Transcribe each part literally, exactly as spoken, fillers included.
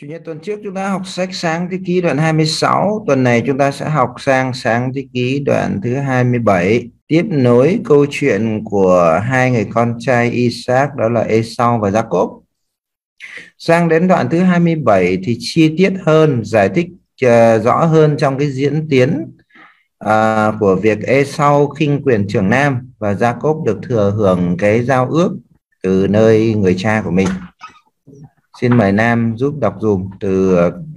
nhật tuần trước chúng ta học sách Sáng thế ký đoạn hai mươi sáu, tuần này chúng ta sẽ học sang Sáng thế ký đoạn thứ hai mươi bảy, tiếp nối câu chuyện của hai người con trai Isaac, đó là Esau và Jacob. Sang đến đoạn thứ hai mươi bảy thì chi tiết hơn, giải thích uh, rõ hơn trong cái diễn tiến uh, của việc Esau khinh quyền trưởng nam và Jacob được thừa hưởng cái giao ước từ nơi người cha của mình. Xin mời Nam giúp đọc dùm từ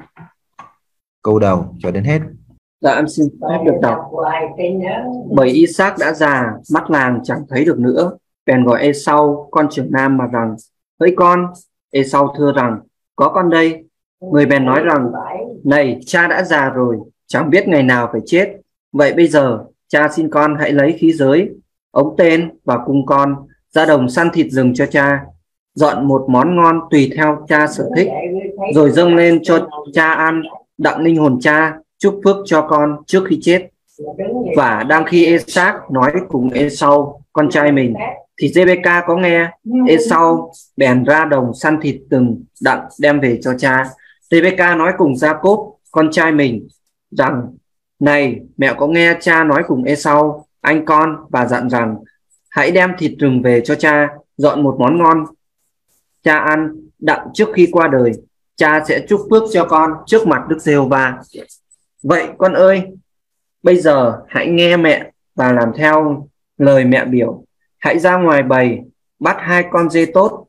câu đầu cho đến hết. Dạ em xin phép được đọc. Bởi Isaac đã già, mắt làng chẳng thấy được nữa, bèn gọi Esau con trưởng nam mà rằng: hỡi con. Esau thưa rằng: có con đây. Người bèn nói rằng: này, cha đã già rồi, chẳng biết ngày nào phải chết. Vậy bây giờ cha xin con hãy lấy khí giới, ống tên và cung con ra đồng săn thịt rừng cho cha, dọn một món ngon tùy theo cha sở thích, rồi dâng lên cho cha ăn, đặng linh hồn cha chúc phước cho con trước khi chết. Và đang khi Isaac nói cùng Esau con trai mình thì Rebecca có nghe. Esau bèn ra đồng săn thịt rừng đặng đem về cho cha. Rebecca nói cùng Jacob con trai mình rằng: này, mẹ có nghe cha nói cùng Esau anh con, và dặn rằng: hãy đem thịt rừng về cho cha, dọn một món ngon cha ăn, đặng trước khi qua đời cha sẽ chúc phước cho con trước mặt Đức Giê-hô-va. Vậy con ơi, bây giờ hãy nghe mẹ và làm theo lời mẹ biểu. Hãy ra ngoài bầy, bắt hai con dê tốt,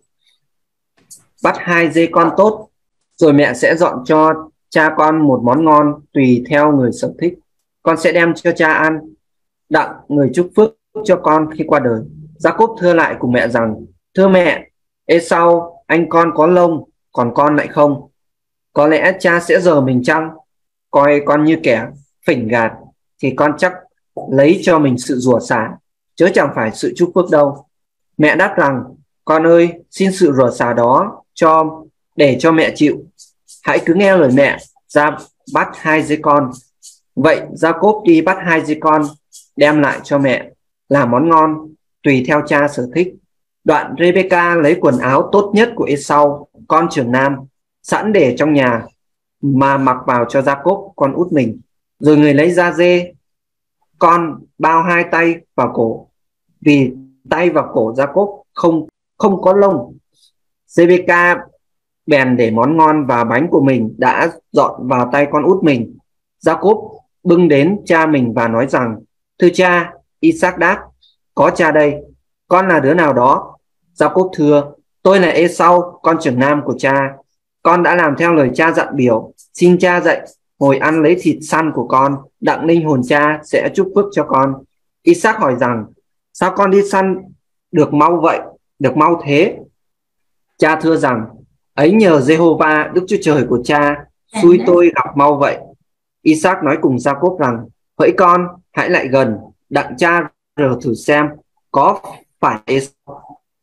bắt hai dê con tốt, rồi mẹ sẽ dọn cho cha con một món ngon tùy theo người sở thích. Con sẽ đem cho cha ăn, đặng người chúc phước cho con khi qua đời. Jacob thưa lại cùng mẹ rằng: thưa mẹ, Esau anh con có lông, còn con lại không. Có lẽ cha sẽ dờ mình chăng? Coi con như kẻ phỉnh gạt thì con chắc lấy cho mình sự rủa xả, chứ chẳng phải sự chúc phước đâu. Mẹ đáp rằng: con ơi, xin sự rủa xả đó cho để cho mẹ chịu. Hãy cứ nghe lời mẹ, ra bắt hai dê con. Vậy Jacob đi bắt hai dê con, đem lại cho mẹ làm món ngon tùy theo cha sở thích. Đoạn Rebecca lấy quần áo tốt nhất của Esau con trưởng nam sẵn để trong nhà mà mặc vào cho Jacob con út mình. Rồi người lấy da dê con bao hai tay và cổ, vì tay và cổ Jacob không không có lông. Rebecca bèn để món ngon và bánh của mình đã dọn vào tay con út mình. Jacob bưng đến cha mình và nói rằng: thưa cha. Isaac đáp: có cha đây. Con là đứa nào đó? Jacob thưa: tôi là Esau con trưởng nam của cha. Con đã làm theo lời cha dặn biểu. Xin cha dạy ngồi ăn lấy thịt săn của con, đặng linh hồn cha sẽ chúc phước cho con. Isaac hỏi rằng: sao con đi săn được mau vậy, được mau thế? Cha thưa rằng: ấy nhờ Giê-hô-va Đức Chúa Trời của cha xui tôi gặp mau vậy. Isaac nói cùng Jacob rằng: hỡi con, hãy lại gần, đặng cha rờ thử xem có phải Esau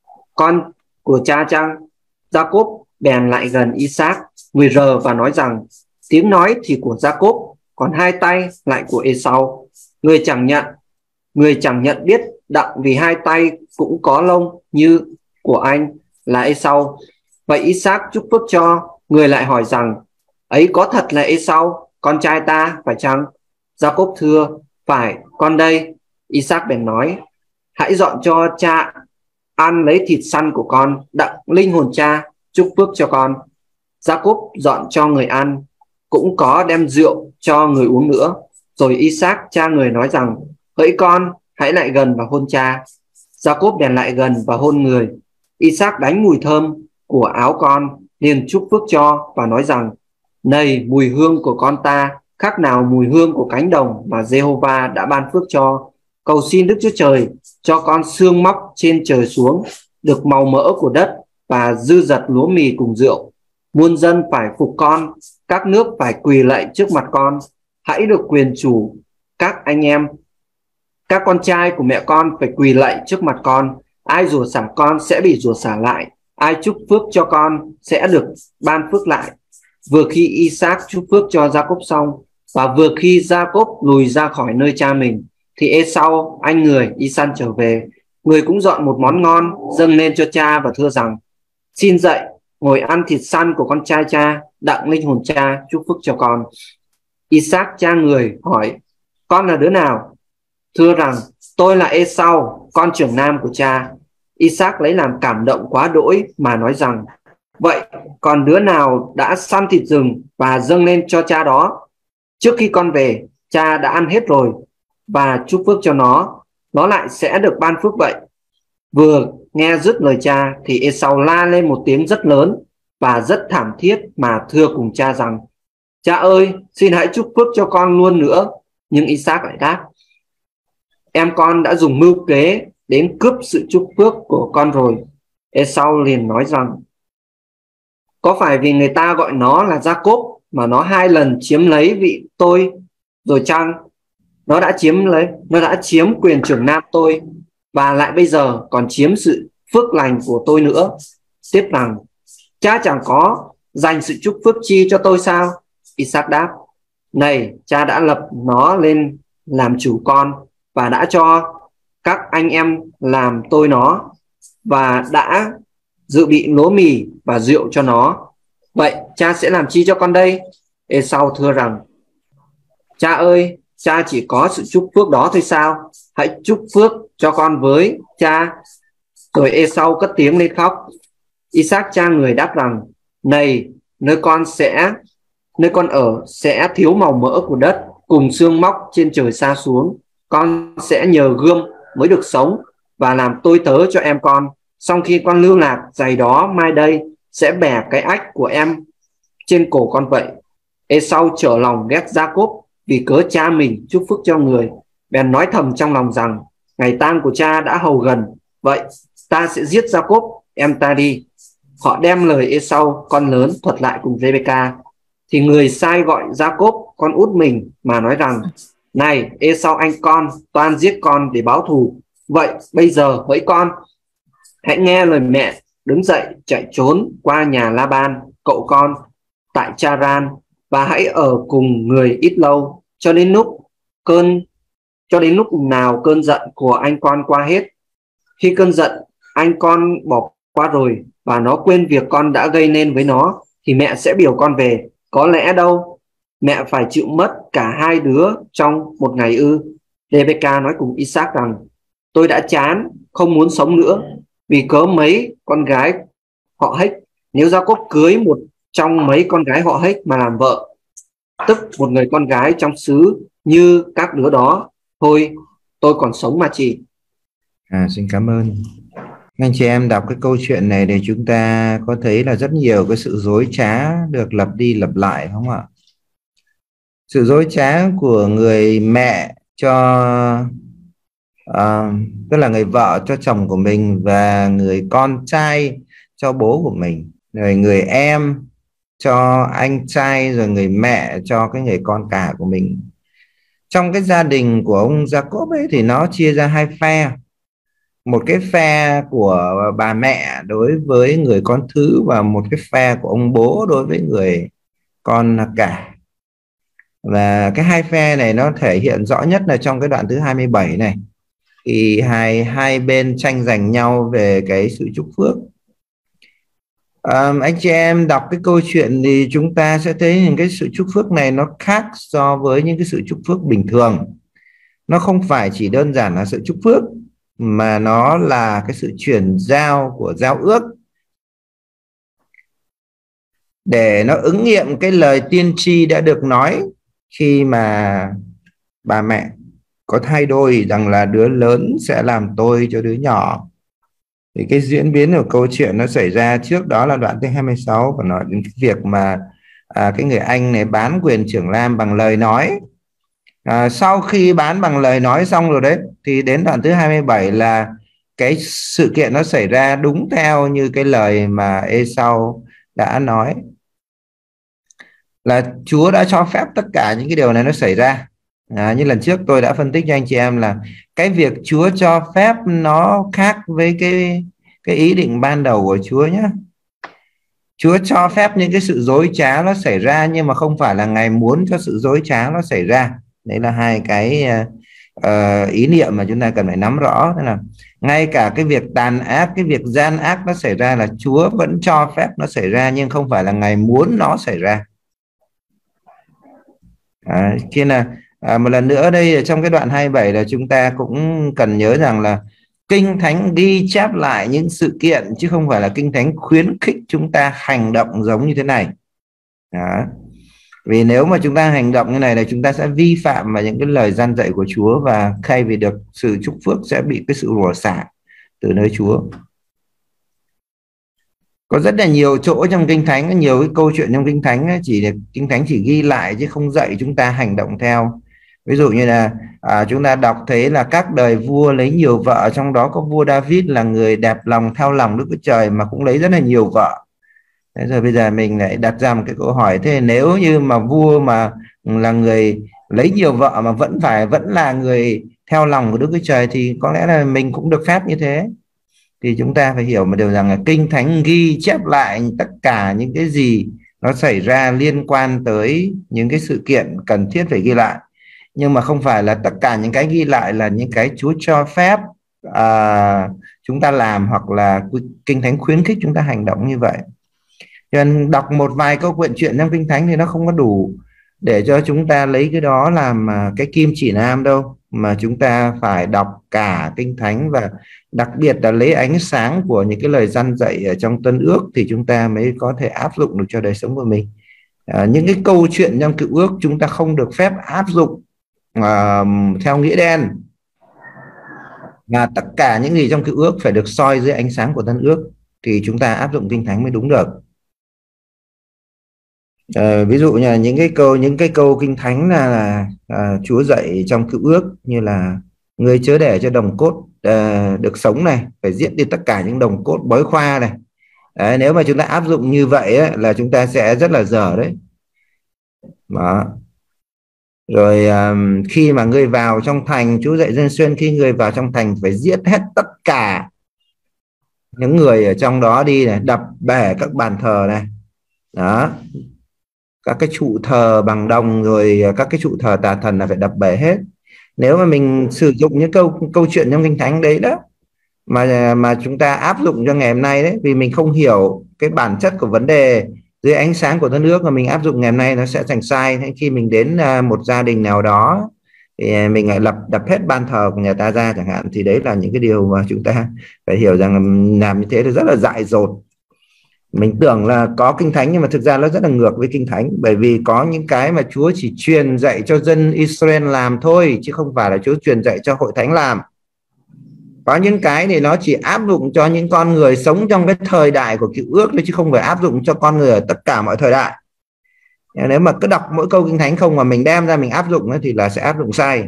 con của cha chăng? Jacob bèn lại gần Isaac, người rờ và nói rằng: tiếng nói thì của Jacob, còn hai tay lại của Esau. Người chẳng nhận, người chẳng nhận biết đặng vì hai tay cũng có lông như của anh là Esau. Vậy Isaac chúc phước cho. Người lại hỏi rằng: ấy có thật là Esau con trai ta phải chăng? Jacob thưa: phải, con đây. Isaac bèn nói: hãy dọn cho cha ăn lấy thịt săn của con, đặng linh hồn cha chúc phước cho con. Jacob dọn cho người ăn, cũng có đem rượu cho người uống nữa. Rồi Isaac cha người nói rằng: hỡi con, hãy lại gần và hôn cha. Jacob bèn lại gần và hôn người. Isaac đánh mùi thơm của áo con, liền chúc phước cho và nói rằng: này, mùi hương của con ta khác nào mùi hương của cánh đồng mà Giê-hô-va đã ban phước cho. Cầu xin Đức Chúa Trời cho con sương móc trên trời xuống, được màu mỡ của đất và dư dật lúa mì cùng rượu. Muôn dân phải phục con, các nước phải quỳ lạy trước mặt con. Hãy được quyền chủ các anh em, các con trai của mẹ con phải quỳ lạy trước mặt con. Ai rủa xả con sẽ bị rủa xả lại, ai chúc phước cho con sẽ được ban phước lại. Vừa khi Isaac chúc phước cho Jacob xong, và vừa khi Jacob lùi ra khỏi nơi cha mình, thì Esau anh người đi săn trở về. Người cũng dọn một món ngon dâng lên cho cha và thưa rằng: xin dậy ngồi ăn thịt săn của con trai cha, đặng linh hồn cha chúc phước cho con. Isaac cha người hỏi: Con là đứa nào? Thưa rằng: Tôi là Esau, con trưởng nam của cha. Isaac lấy làm cảm động quá đỗi mà nói rằng: Vậy còn đứa nào đã săn thịt rừng và dâng lên cho cha đó? Trước khi con về, cha đã ăn hết rồi, và chúc phước cho nó, nó lại sẽ được ban phước vậy. Vừa nghe dứt lời cha thì Esau la lên một tiếng rất lớn và rất thảm thiết mà thưa cùng cha rằng: Cha ơi, xin hãy chúc phước cho con luôn nữa. Nhưng Isaac lại đáp: Em con đã dùng mưu kế đến cướp sự chúc phước của con rồi. Esau liền nói rằng: Có phải vì người ta gọi nó là Jacob mà nó hai lần chiếm lấy vị tôi rồi chăng? Nó đã chiếm lấy, nó đã chiếm quyền trưởng nam tôi, và lại bây giờ còn chiếm sự phước lành của tôi nữa. Tiếp rằng: Cha chẳng có dành sự chúc phước chi cho tôi sao? Isaac đáp: Này, cha đã lập nó lên làm chủ con, và đã cho các anh em làm tôi nó, và đã dự bị lúa mì và rượu cho nó. Vậy cha sẽ làm chi cho con đây? Esau thưa rằng: Cha ơi, cha chỉ có sự chúc phước đó thôi sao? Hãy chúc phước cho con với cha. Rồi Esau cất tiếng lên khóc. Isaac cha người đáp rằng: Này, nơi con sẽ nơi con ở sẽ thiếu màu mỡ của đất, cùng xương móc trên trời sa xuống. Con sẽ nhờ gươm mới được sống, và làm tôi tớ cho em con. Sau khi con lưu lạc giày đó, mai đây sẽ bẻ cái ách của em trên cổ con vậy. Esau trở lòng ghét Jacob vì cớ cha mình chúc phước cho người, bèn nói thầm trong lòng rằng: Ngày tang của cha đã hầu gần, vậy ta sẽ giết Jacob em ta đi. Họ đem lời Esau con lớn thuật lại cùng Rebecca. Thì người sai gọi Jacob con út mình mà nói rằng: Này Esau anh con, toan giết con để báo thù. Vậy bây giờ hỡi con, hãy nghe lời mẹ, đứng dậy chạy trốn qua nhà Laban cậu con tại Charan, và hãy ở cùng người ít lâu, cho đến lúc cơn cho đến lúc nào cơn giận của anh con qua hết. Khi cơn giận anh con bỏ qua rồi và nó quên việc con đã gây nên với nó, thì mẹ sẽ biểu con về. Có lẽ đâu mẹ phải chịu mất cả hai đứa trong một ngày ư? Rebecca nói cùng Isaac rằng: Tôi đã chán, không muốn sống nữa, vì cớ mấy con gái họ Hếch. Nếu Jacob cưới một trong mấy con gái họ Hếch mà làm vợ, tức một người con gái trong xứ như các đứa đó, thôi tôi còn sống mà chị. À, xin cảm ơn. Anh chị em đọc cái câu chuyện này để chúng ta có thấy là rất nhiều cái sự dối trá được lặp đi lặp lại, không ạ? Sự dối trá của người mẹ cho à, tức là người vợ cho chồng của mình, và người con trai cho bố của mình, rồi người em cho anh trai, rồi người mẹ cho cái người con cả của mình. Trong cái gia đình của ông Jacob ấy thì nó chia ra hai phe. Một cái phe của bà mẹ đối với người con thứ, và một cái phe của ông bố đối với người con cả. Và cái hai phe này nó thể hiện rõ nhất là trong cái đoạn thứ hai mươi bảy này, thì hai hai bên tranh giành nhau về cái sự chúc phước. À, anh chị em đọc cái câu chuyện thì chúng ta sẽ thấy những cái sự chúc phước này nó khác so với những cái sự chúc phước bình thường. Nó không phải chỉ đơn giản là sự chúc phước, mà nó là cái sự chuyển giao của giao ước, để nó ứng nghiệm cái lời tiên tri đã được nói khi mà bà mẹ có thay đổi rằng là đứa lớn sẽ làm tôi cho đứa nhỏ. Thì cái diễn biến của câu chuyện nó xảy ra trước đó là đoạn thứ hai mươi sáu, và nói đến cái việc mà à, cái người anh này bán quyền trưởng nam bằng lời nói. À, sau khi bán bằng lời nói xong rồi đấy, thì đến đoạn thứ hai mươi bảy là cái sự kiện nó xảy ra đúng theo như cái lời mà Esau đã nói, là Chúa đã cho phép tất cả những cái điều này nó xảy ra. À, như lần trước tôi đã phân tích cho anh chị em là cái việc Chúa cho phép nó khác với cái cái ý định ban đầu của Chúa nhé. Chúa cho phép những cái sự dối trá nó xảy ra, nhưng mà không phải là Ngài muốn cho sự dối trá nó xảy ra. Đấy là hai cái uh, ý niệm mà chúng ta cần phải nắm rõ. Thế là ngay cả cái việc tàn ác, cái việc gian ác nó xảy ra là Chúa vẫn cho phép nó xảy ra, nhưng không phải là Ngài muốn nó xảy ra. À, khi là à, một lần nữa đây trong cái đoạn hai mươi bảy là chúng ta cũng cần nhớ rằng là Kinh Thánh ghi chép lại những sự kiện chứ không phải là Kinh Thánh khuyến khích chúng ta hành động giống như thế này. Đó. Vì nếu mà chúng ta hành động như này là chúng ta sẽ vi phạm vào những cái lời gian dạy của Chúa, và thay vì được sự chúc phước sẽ bị cái sự rủa xả từ nơi Chúa. Có rất là nhiều chỗ trong Kinh Thánh, nhiều cái câu chuyện trong Kinh Thánh chỉ là Kinh Thánh chỉ ghi lại chứ không dạy chúng ta hành động theo. Ví dụ như là à, chúng ta đọc thấy là các đời vua lấy nhiều vợ, trong đó có vua David là người đẹp lòng theo lòng Đức Chúa Trời mà cũng lấy rất là nhiều vợ. Thế rồi bây giờ mình lại đặt ra một cái câu hỏi, thế nếu như mà vua mà là người lấy nhiều vợ mà vẫn phải vẫn là người theo lòng của Đức Chúa Trời thì có lẽ là mình cũng được phép như thế. Thì chúng ta phải hiểu một điều rằng là Kinh Thánh ghi chép lại tất cả những cái gì nó xảy ra liên quan tới những cái sự kiện cần thiết phải ghi lại, nhưng mà không phải là tất cả những cái ghi lại là những cái Chúa cho phép à, chúng ta làm, hoặc là Kinh Thánh khuyến khích chúng ta hành động như vậy. Cho nên đọc một vài câu chuyện chuyện trong Kinh Thánh thì nó không có đủ để cho chúng ta lấy cái đó làm cái kim chỉ nam đâu, mà chúng ta phải đọc cả Kinh Thánh, và đặc biệt là lấy ánh sáng của những cái lời răn dạy ở trong Tân Ước thì chúng ta mới có thể áp dụng được cho đời sống của mình. À, những cái câu chuyện trong Cựu Ước chúng ta không được phép áp dụng à, theo nghĩa đen, mà tất cả những gì trong Cựu Ước phải được soi dưới ánh sáng của Tân Ước thì chúng ta áp dụng Kinh Thánh mới đúng được. À, ví dụ như là những cái câu những cái câu Kinh Thánh là, là à, Chúa dạy trong Cựu Ước như là người chớ để cho đồng cốt à, được sống này, phải giết đi tất cả những đồng cốt bói khoa này. Đấy, nếu mà chúng ta áp dụng như vậy ấy, là chúng ta sẽ rất là dở đấy. Đó. Rồi à, khi mà người vào trong thành, Chúa dạy dân xuyên khi người vào trong thành phải giết hết tất cả những người ở trong đó đi này, đập bể các bàn thờ này. Đó, các cái trụ thờ bằng đồng, rồi các cái trụ thờ tà thần là phải đập bể hết. Nếu mà mình sử dụng những câu câu chuyện trong Kinh Thánh đấy đó mà mà chúng ta áp dụng cho ngày hôm nay đấy, vì mình không hiểu cái bản chất của vấn đề dưới ánh sáng của Tân Ước mà mình áp dụng ngày hôm nay, nó sẽ thành sai. Thế khi mình đến một gia đình nào đó thì mình lại lập đập hết ban thờ của nhà ta ra chẳng hạn, thì đấy là những cái điều mà chúng ta phải hiểu rằng là làm như thế thì rất là dại dột. Mình tưởng là có Kinh Thánh nhưng mà thực ra nó rất là ngược với Kinh Thánh, bởi vì có những cái mà Chúa chỉ truyền dạy cho dân Israel làm thôi, chứ không phải là Chúa truyền dạy cho hội thánh làm. Có những cái thì nó chỉ áp dụng cho những con người sống trong cái thời đại của Cựu Ước thôi, chứ không phải áp dụng cho con người ở tất cả mọi thời đại. Nếu mà cứ đọc mỗi câu Kinh Thánh không mà mình đem ra mình áp dụng thì là sẽ áp dụng sai.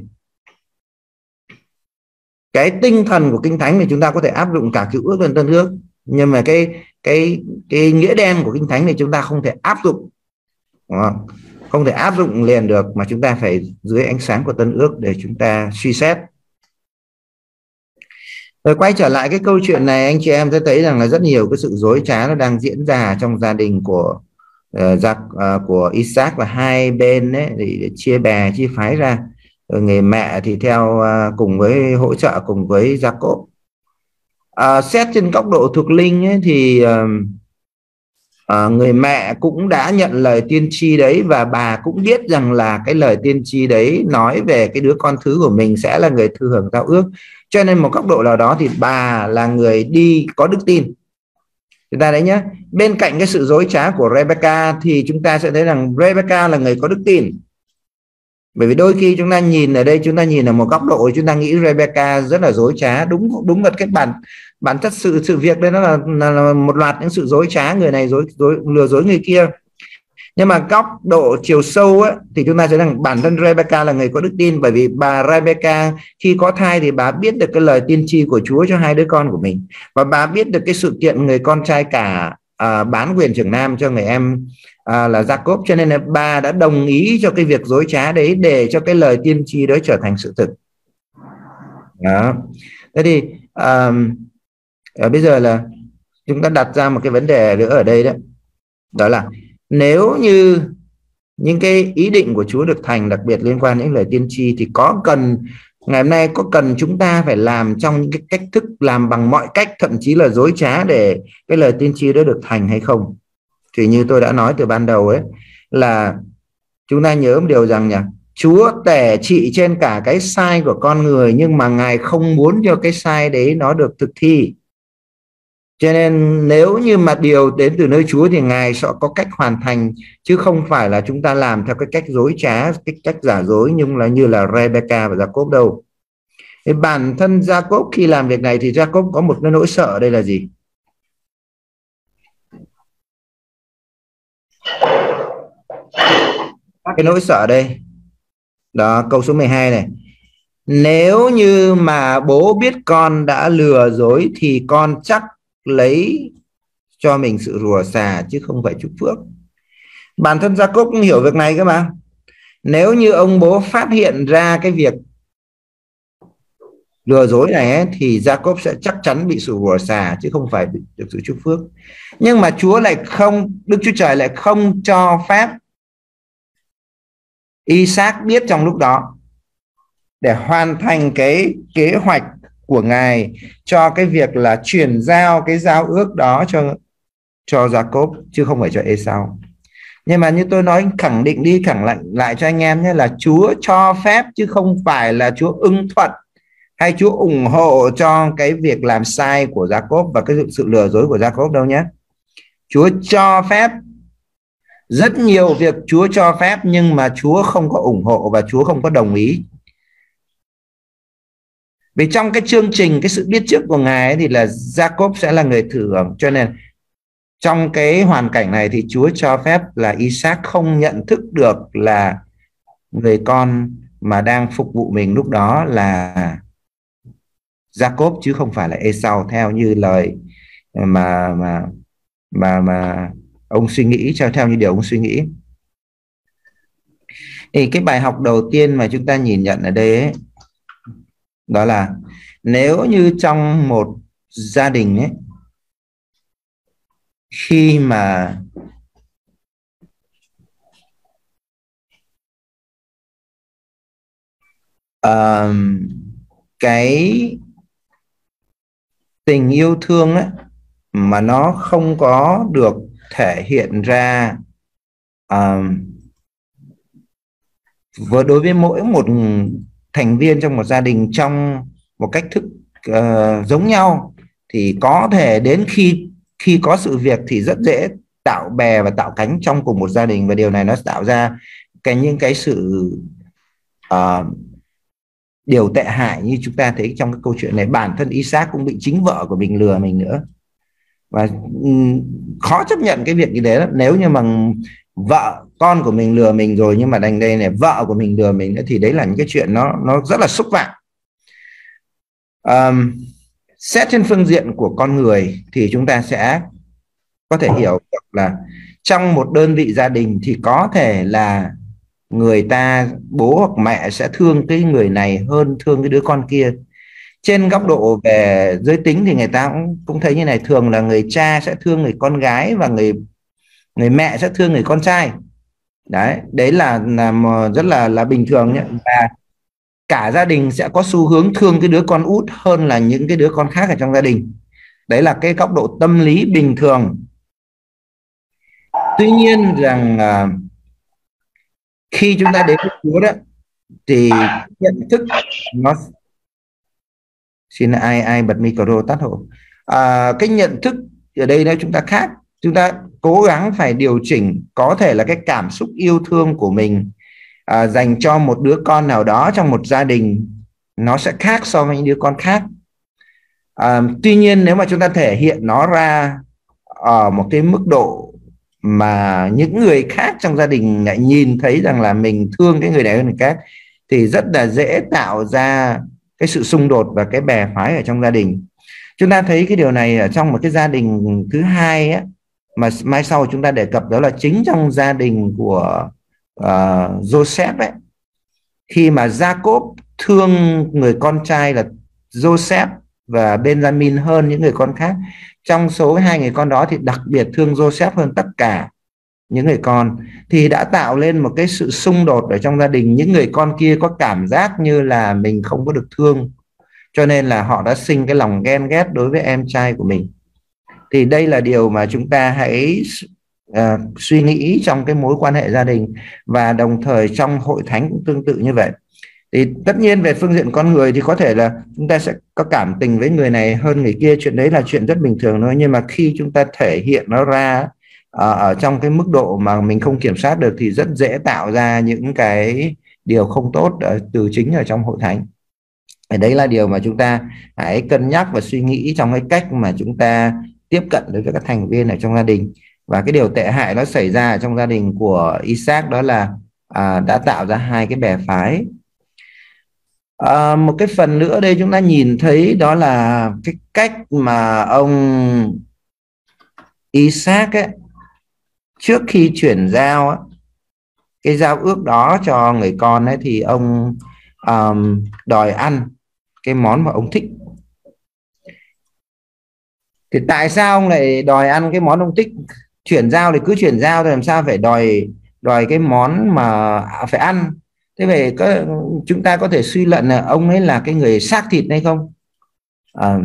Cái tinh thần của Kinh Thánh thì chúng ta có thể áp dụng cả Cựu Ước và Tân Ước, nhưng mà cái cái cái nghĩa đen của Kinh Thánh thì chúng ta không thể áp dụng, không? không thể áp dụng liền được, mà chúng ta phải dưới ánh sáng của Tân Ước để chúng ta suy xét. Rồi quay trở lại cái câu chuyện này, anh chị em sẽ thấy rằng là rất nhiều cái sự dối trá nó đang diễn ra trong gia đình của uh, gia, uh, của Isaac, và hai bên ấy thì để chia bè chia phái ra. Rồi người mẹ thì theo uh, cùng với hỗ trợ cùng với Jacob. À, xét trên góc độ thuộc linh ấy, thì uh, uh, người mẹ cũng đã nhận lời tiên tri đấy, và bà cũng biết rằng là cái lời tiên tri đấy nói về cái đứa con thứ của mình sẽ là người thừa hưởng giao ước. Cho nên một góc độ nào đó thì bà là người đi có đức tin. Chúng ta đấy nhé, bên cạnh cái sự dối trá của Rebecca thì chúng ta sẽ thấy rằng Rebecca là người có đức tin. Bởi vì đôi khi chúng ta nhìn ở đây, chúng ta nhìn ở một góc độ, chúng ta nghĩ Rebecca rất là dối trá. Đúng đúng vật cái bản bản chất sự sự việc đây nó là, là, là một loạt những sự dối trá, người này dối, dối lừa dối người kia. Nhưng mà góc độ chiều sâu ấy, thì chúng ta sẽ rằng bản thân Rebecca là người có đức tin, bởi vì bà Rebecca khi có thai thì bà biết được cái lời tiên tri của Chúa cho hai đứa con của mình, và bà biết được cái sự kiện người con trai cả à, bán quyền trưởng nam cho người em à, là Jacob, cho nên là bà đã đồng ý cho cái việc dối trá đấy để cho cái lời tiên tri đó trở thành sự thực. Đó. Thế thì à, à, bây giờ là chúng ta đặt ra một cái vấn đề nữa ở đây đó, đó là nếu như những cái ý định của Chúa được thành, đặc biệt liên quan đến lời tiên tri, thì có cần ngày hôm nay có cần chúng ta phải làm trong những cái cách thức làm bằng mọi cách, thậm chí là dối trá để cái lời tiên tri đó được thành hay không? Thì như tôi đã nói từ ban đầu ấy, là chúng ta nhớ một điều rằng nhỉ, Chúa tể trị trên cả cái sai của con người, nhưng mà Ngài không muốn cho cái sai đấy nó được thực thi. Cho nên nếu như mà điều đến từ nơi Chúa thì Ngài sẽ có cách hoàn thành, chứ không phải là chúng ta làm theo cái cách dối trá, cái cách giả dối nhưng là như là Rebecca và Jacob đâu. Thì bản thân Jacob khi làm việc này thì Jacob có một cái nỗi sợ ở đây là gì? Cái nỗi sợ ở đây đó, câu số mười hai này: nếu như mà bố biết con đã lừa dối thì con chắc lấy cho mình sự rủa xả chứ không phải chúc phước. Bản thân Jacob cũng hiểu việc này các bạn. Nếu như ông bố phát hiện ra cái việc lừa dối này ấy, thì Jacob sẽ chắc chắn bị sự rủa xả chứ không phải được sự chúc phước. Nhưng mà Chúa lại không, Đức Chúa Trời lại không cho phép Isaac biết trong lúc đó, để hoàn thành cái kế hoạch của Ngài cho cái việc là chuyển giao cái giao ước đó cho cho Jacob chứ không phải cho Esau. Nhưng mà như tôi nói, khẳng định đi khẳng lại lại cho anh em nhé, là Chúa cho phép chứ không phải là Chúa ưng thuận hay Chúa ủng hộ cho cái việc làm sai của Jacob và cái sự lừa dối của Jacob đâu nhé. Chúa cho phép rất nhiều việc, Chúa cho phép nhưng mà Chúa không có ủng hộ và Chúa không có đồng ý. Vì trong cái chương trình, cái sự biết trước của Ngài ấy, thì là Jacob sẽ là người thừa hưởng. Cho nên trong cái hoàn cảnh này thì Chúa cho phép là Isaac không nhận thức được là người con mà đang phục vụ mình lúc đó là Jacob chứ không phải là Esau theo như lời mà mà mà mà ông suy nghĩ, theo theo như điều ông suy nghĩ. Thì cái bài học đầu tiên mà chúng ta nhìn nhận ở đây ấy, đó là nếu như trong một gia đình ấy, khi mà uh, cái tình yêu thương ấy, mà nó không có được thể hiện ra uh, với đối với mỗi một thành viên trong một gia đình trong một cách thức uh, giống nhau, thì có thể đến khi khi có sự việc thì rất dễ tạo bè và tạo cánh trong cùng một gia đình, và điều này nó tạo ra cái những cái sự uh, điều tệ hại như chúng ta thấy trong cái câu chuyện này. Bản thân Isaac cũng bị chính vợ của mình lừa mình nữa, và um, khó chấp nhận cái việc như thế đó. Nếu như mà vợ con của mình lừa mình rồi, nhưng mà đành đây này vợ của mình lừa mình nữa, thì đấy là những cái chuyện nó nó rất là xúc phạm. Um, xét trên phương diện của con người thì chúng ta sẽ có thể hiểu được là trong một đơn vị gia đình thì có thể là người ta, bố hoặc mẹ sẽ thương cái người này hơn thương cái đứa con kia. Trên góc độ về giới tính thì người ta cũng, cũng thấy như này, thường là người cha sẽ thương người con gái và người người mẹ sẽ thương người con trai. Đấy, đấy là, là rất là là bình thường nhé. Và cả gia đình sẽ có xu hướng thương cái đứa con út hơn là những cái đứa con khác ở trong gia đình. Đấy là cái góc độ tâm lý bình thường. Tuy nhiên rằng à, khi chúng ta đến với Chúa đó thì nhận thức nó, xin ai ai bật micro tắt hộ. À, cái nhận thức ở đây nếu chúng ta khác, chúng ta cố gắng phải điều chỉnh, có thể là cái cảm xúc yêu thương của mình à, dành cho một đứa con nào đó trong một gia đình nó sẽ khác so với những đứa con khác. À, tuy nhiên nếu mà chúng ta thể hiện nó ra ở một cái mức độ mà những người khác trong gia đình lại nhìn thấy rằng là mình thương cái người này hơn người khác, thì rất là dễ tạo ra cái sự xung đột và cái bè phái ở trong gia đình. Chúng ta thấy cái điều này ở trong một cái gia đình thứ hai ấy, mà mai sau chúng ta đề cập, đó là chính trong gia đình của uh, Joseph ấy. Khi mà Jacob thương người con trai là Joseph và Benjamin hơn những người con khác, trong số hai người con đó thì đặc biệt thương Joseph hơn tất cả những người con, thì đã tạo lên một cái sự xung đột ở trong gia đình. Những người con kia có cảm giác như là mình không có được thương, cho nên là họ đã sinh cái lòng ghen ghét đối với em trai của mình. Thì đây là điều mà chúng ta hãy uh, suy nghĩ trong cái mối quan hệ gia đình, và đồng thời trong hội thánh cũng tương tự như vậy. Thì tất nhiên về phương diện con người thì có thể là chúng ta sẽ có cảm tình với người này hơn người kia, chuyện đấy là chuyện rất bình thường thôi. Nhưng mà khi chúng ta thể hiện nó ra uh, ở trong cái mức độ mà mình không kiểm soát được thì rất dễ tạo ra những cái điều không tốt uh, từ chính ở trong hội thánh. Đấy là điều mà chúng ta hãy cân nhắc và suy nghĩ trong cái cách mà chúng ta tiếp cận đối với các thành viên ở trong gia đình. Và cái điều tệ hại nó xảy ra ở trong gia đình của Isaac đó là à, đã tạo ra hai cái bè phái. À, một cái phần nữa đây chúng ta nhìn thấy đó là cái cách mà ông Isaac ấy, trước khi chuyển giao ấy, cái giao ước đó cho người con ấy, thì ông um, đòi ăn cái món mà ông thích. Thì tại sao ông lại đòi ăn cái món ông thích? Chuyển giao thì cứ chuyển giao, thì làm sao phải đòi đòi cái món mà phải ăn? Thế vậy có, chúng ta có thể suy luận là ông ấy là cái người xác thịt hay không? À,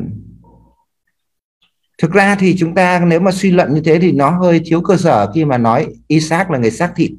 thực ra thì chúng ta nếu mà suy luận như thế thì nó hơi thiếu cơ sở khi mà nói Isaac là người xác thịt.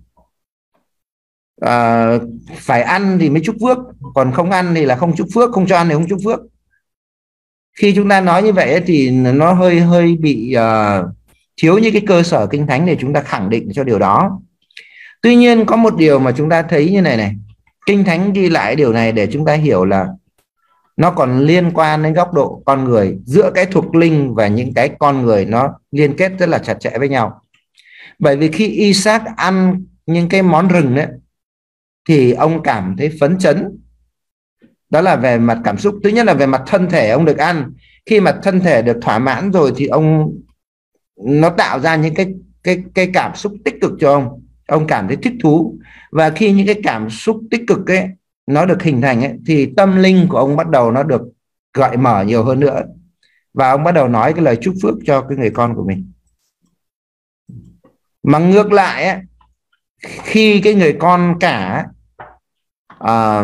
À, phải ăn thì mới chúc phước, còn không ăn thì là không chúc phước, không cho ăn thì không chúc phước. Khi chúng ta nói như vậy thì nó hơi hơi bị uh, thiếu những cái cơ sở kinh thánh để chúng ta khẳng định cho điều đó. Tuy nhiên có một điều mà chúng ta thấy như này này, kinh thánh ghi lại điều này để chúng ta hiểu là nó còn liên quan đến góc độ con người, giữa cái thuộc linh và những cái con người nó liên kết rất là chặt chẽ với nhau. Bởi vì khi Isaac ăn những cái món rừng đấy thì ông cảm thấy phấn chấn. Đó là về mặt cảm xúc. Thứ nhất là về mặt thân thể ông được ăn. Khi mà thân thể được thỏa mãn rồi thì ông nó tạo ra những cái cái cái cảm xúc tích cực cho ông. Ông cảm thấy thích thú. Và khi những cái cảm xúc tích cực ấy nó được hình thành ấy, thì tâm linh của ông bắt đầu nó được gợi mở nhiều hơn nữa. Và ông bắt đầu nói cái lời chúc phước cho cái người con của mình. Mà ngược lại ấy, khi cái người con cả uh,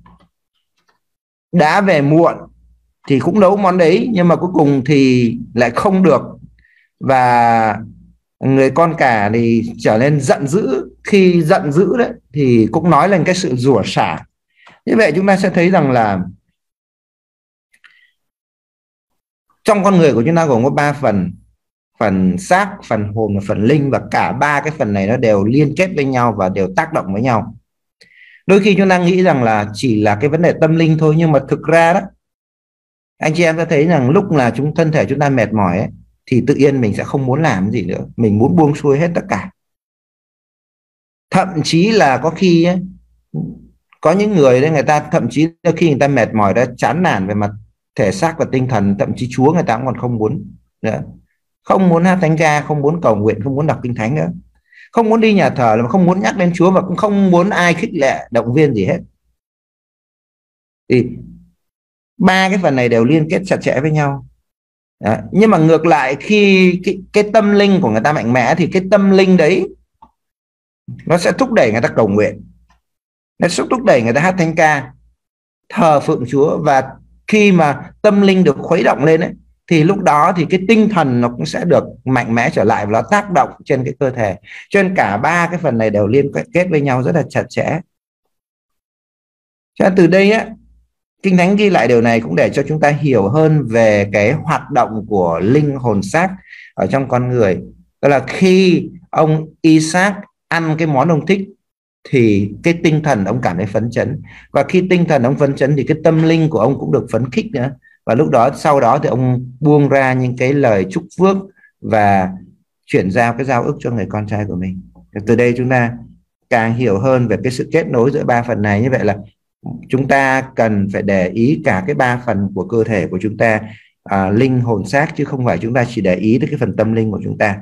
đã về muộn thì cũng nấu món đấy, nhưng mà cuối cùng thì lại không được, và người con cả thì trở nên giận dữ. Khi giận dữ đấy thì cũng nói lên cái sự rủa xả. Như vậy chúng ta sẽ thấy rằng là trong con người của chúng ta gồm có ba phần: phần xác, phần hồn và phần linh, và cả ba cái phần này nó đều liên kết với nhau và đều tác động với nhau. Đôi khi chúng ta nghĩ rằng là chỉ là cái vấn đề tâm linh thôi, nhưng mà thực ra đó anh chị em sẽ thấy rằng lúc là chúng thân thể chúng ta mệt mỏi ấy, thì tự nhiên mình sẽ không muốn làm gì nữa, mình muốn buông xuôi hết tất cả. Thậm chí là có khi ấy, có những người đấy, người ta thậm chí khi người ta mệt mỏi đã chán nản về mặt thể xác và tinh thần, thậm chí Chúa người ta cũng còn không muốn nữa, không muốn hát thánh ca, không muốn cầu nguyện, không muốn đọc kinh thánh nữa, không muốn đi nhà thờ, là không muốn nhắc đến Chúa, và cũng không muốn ai khích lệ động viên gì hết. Thì ba cái phần này đều liên kết chặt chẽ với nhau. Đó. Nhưng mà ngược lại khi cái, cái tâm linh của người ta mạnh mẽ thì cái tâm linh đấy nó sẽ thúc đẩy người ta cầu nguyện, nó sẽ thúc đẩy người ta hát thánh ca, thờ phượng Chúa. Và khi mà tâm linh được khuấy động lên ấy, thì lúc đó thì cái tinh thần nó cũng sẽ được mạnh mẽ trở lại, và nó tác động trên cái cơ thể. Cho nên cả ba cái phần này đều liên kết với nhau rất là chặt chẽ. Cho nên từ đây á, Kinh Thánh ghi lại điều này cũng để cho chúng ta hiểu hơn về cái hoạt động của linh hồn xác ở trong con người. Đó là khi ông Isaac ăn cái món ông thích thì cái tinh thần ông cảm thấy phấn chấn, và khi tinh thần ông phấn chấn thì cái tâm linh của ông cũng được phấn khích nữa. Và lúc đó sau đó thì ông buông ra những cái lời chúc phước và chuyển giao cái giao ước cho người con trai của mình. Từ đây chúng ta càng hiểu hơn về cái sự kết nối giữa ba phần này. Như vậy là chúng ta cần phải để ý cả cái ba phần của cơ thể của chúng ta, à, linh hồn xác, chứ không phải chúng ta chỉ để ý tới cái phần tâm linh của chúng ta.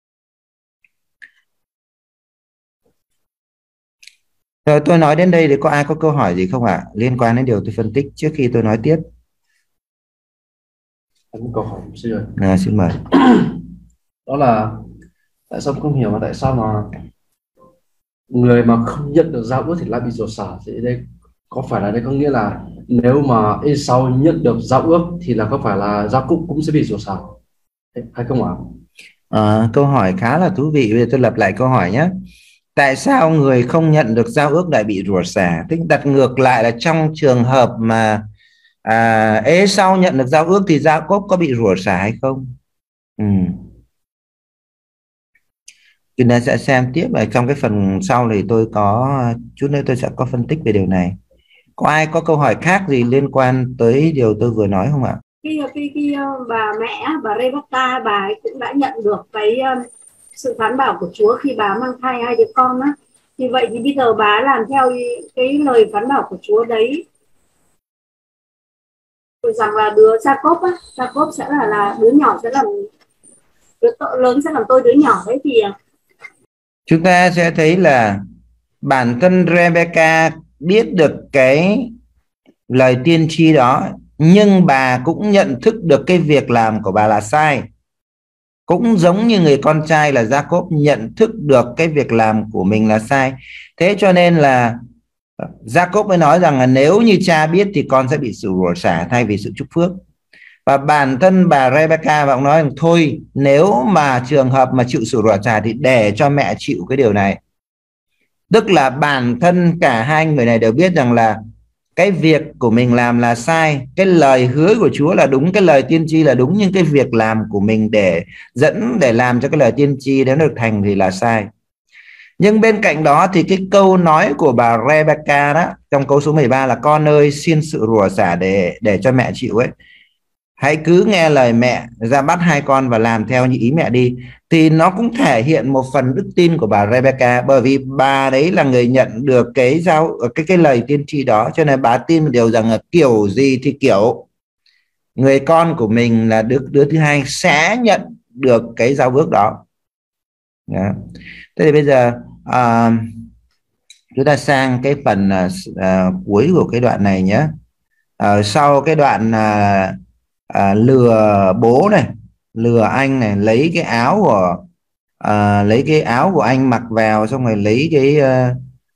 Rồi tôi nói đến đây thì có ai có câu hỏi gì không ạ? À? Liên quan đến điều tôi phân tích trước khi tôi nói tiếp. Anh câu hỏi sư ơi. À, xin mời. Đó là Tại sao không hiểu mà tại sao mà người mà không nhận được giao ước thì lại bị rủa xả? Thì đây có phải là đây có nghĩa là nếu mà Esau nhận được giao ước thì là có phải là Gia-cốp cũng sẽ bị rủa xả hay không ạ? À, câu hỏi khá là thú vị. Bây giờ tôi lặp lại câu hỏi nhé. Tại sao người không nhận được giao ước lại bị rủa xả? Tức đặt ngược lại là trong trường hợp mà à, Esau nhận được giao ước thì Gia-cốp có bị rủa xả hay không? Ừ. Chúng ta sẽ xem tiếp ở trong cái phần sau thì tôi có chút nữa tôi sẽ có phân tích về điều này. Có ai có câu hỏi khác gì liên quan tới điều tôi vừa nói không ạ? Cái cái cái bà mẹ bà Rebecca, bà ấy cũng đã nhận được cái sự phán bảo của Chúa khi bà mang thai hai đứa con á. Như vậy thì bây giờ bà làm theo cái lời phán bảo của Chúa đấy, rằng là đứa Gia-cốp á, Gia-cốp sẽ là là đứa nhỏ sẽ làm đứa lớn sẽ làm tôi đứa nhỏ đấy, thì chúng ta sẽ thấy là bản thân Rebecca biết được cái lời tiên tri đó, nhưng bà cũng nhận thức được cái việc làm của bà là sai. Cũng giống như người con trai là Gia-cốp nhận thức được cái việc làm của mình là sai. Thế cho nên là Gia-cốp mới nói rằng là nếu như cha biết thì con sẽ bị sự rủa xả thay vì sự chúc phước. Và bản thân bà Rebecca cũng nói rằng thôi, nếu mà trường hợp mà chịu sự rủa xả thì để cho mẹ chịu cái điều này. Tức là bản thân cả hai người này đều biết rằng là cái việc của mình làm là sai, cái lời hứa của Chúa là đúng, cái lời tiên tri là đúng, nhưng cái việc làm của mình để dẫn để làm cho cái lời tiên tri đó được thành thì là sai. Nhưng bên cạnh đó thì cái câu nói của bà Rebecca đó trong câu số mười ba là con ơi xin sự rủa xả để để cho mẹ chịu ấy, hãy cứ nghe lời mẹ ra bắt hai con và làm theo như ý mẹ đi, thì nó cũng thể hiện một phần đức tin của bà Rebecca, bởi vì bà đấy là người nhận được cái giao cái cái lời tiên tri đó, cho nên bà tin một điều rằng là kiểu gì thì kiểu người con của mình là đứa đứa thứ hai sẽ nhận được cái giao ước đó. Đó. Thế thì bây giờ à, chúng ta sang cái phần à, à, cuối của cái đoạn này nhé. À, sau cái đoạn à, à, lừa bố này, lừa anh này, lấy cái áo của à, lấy cái áo của anh mặc vào, xong rồi lấy cái à,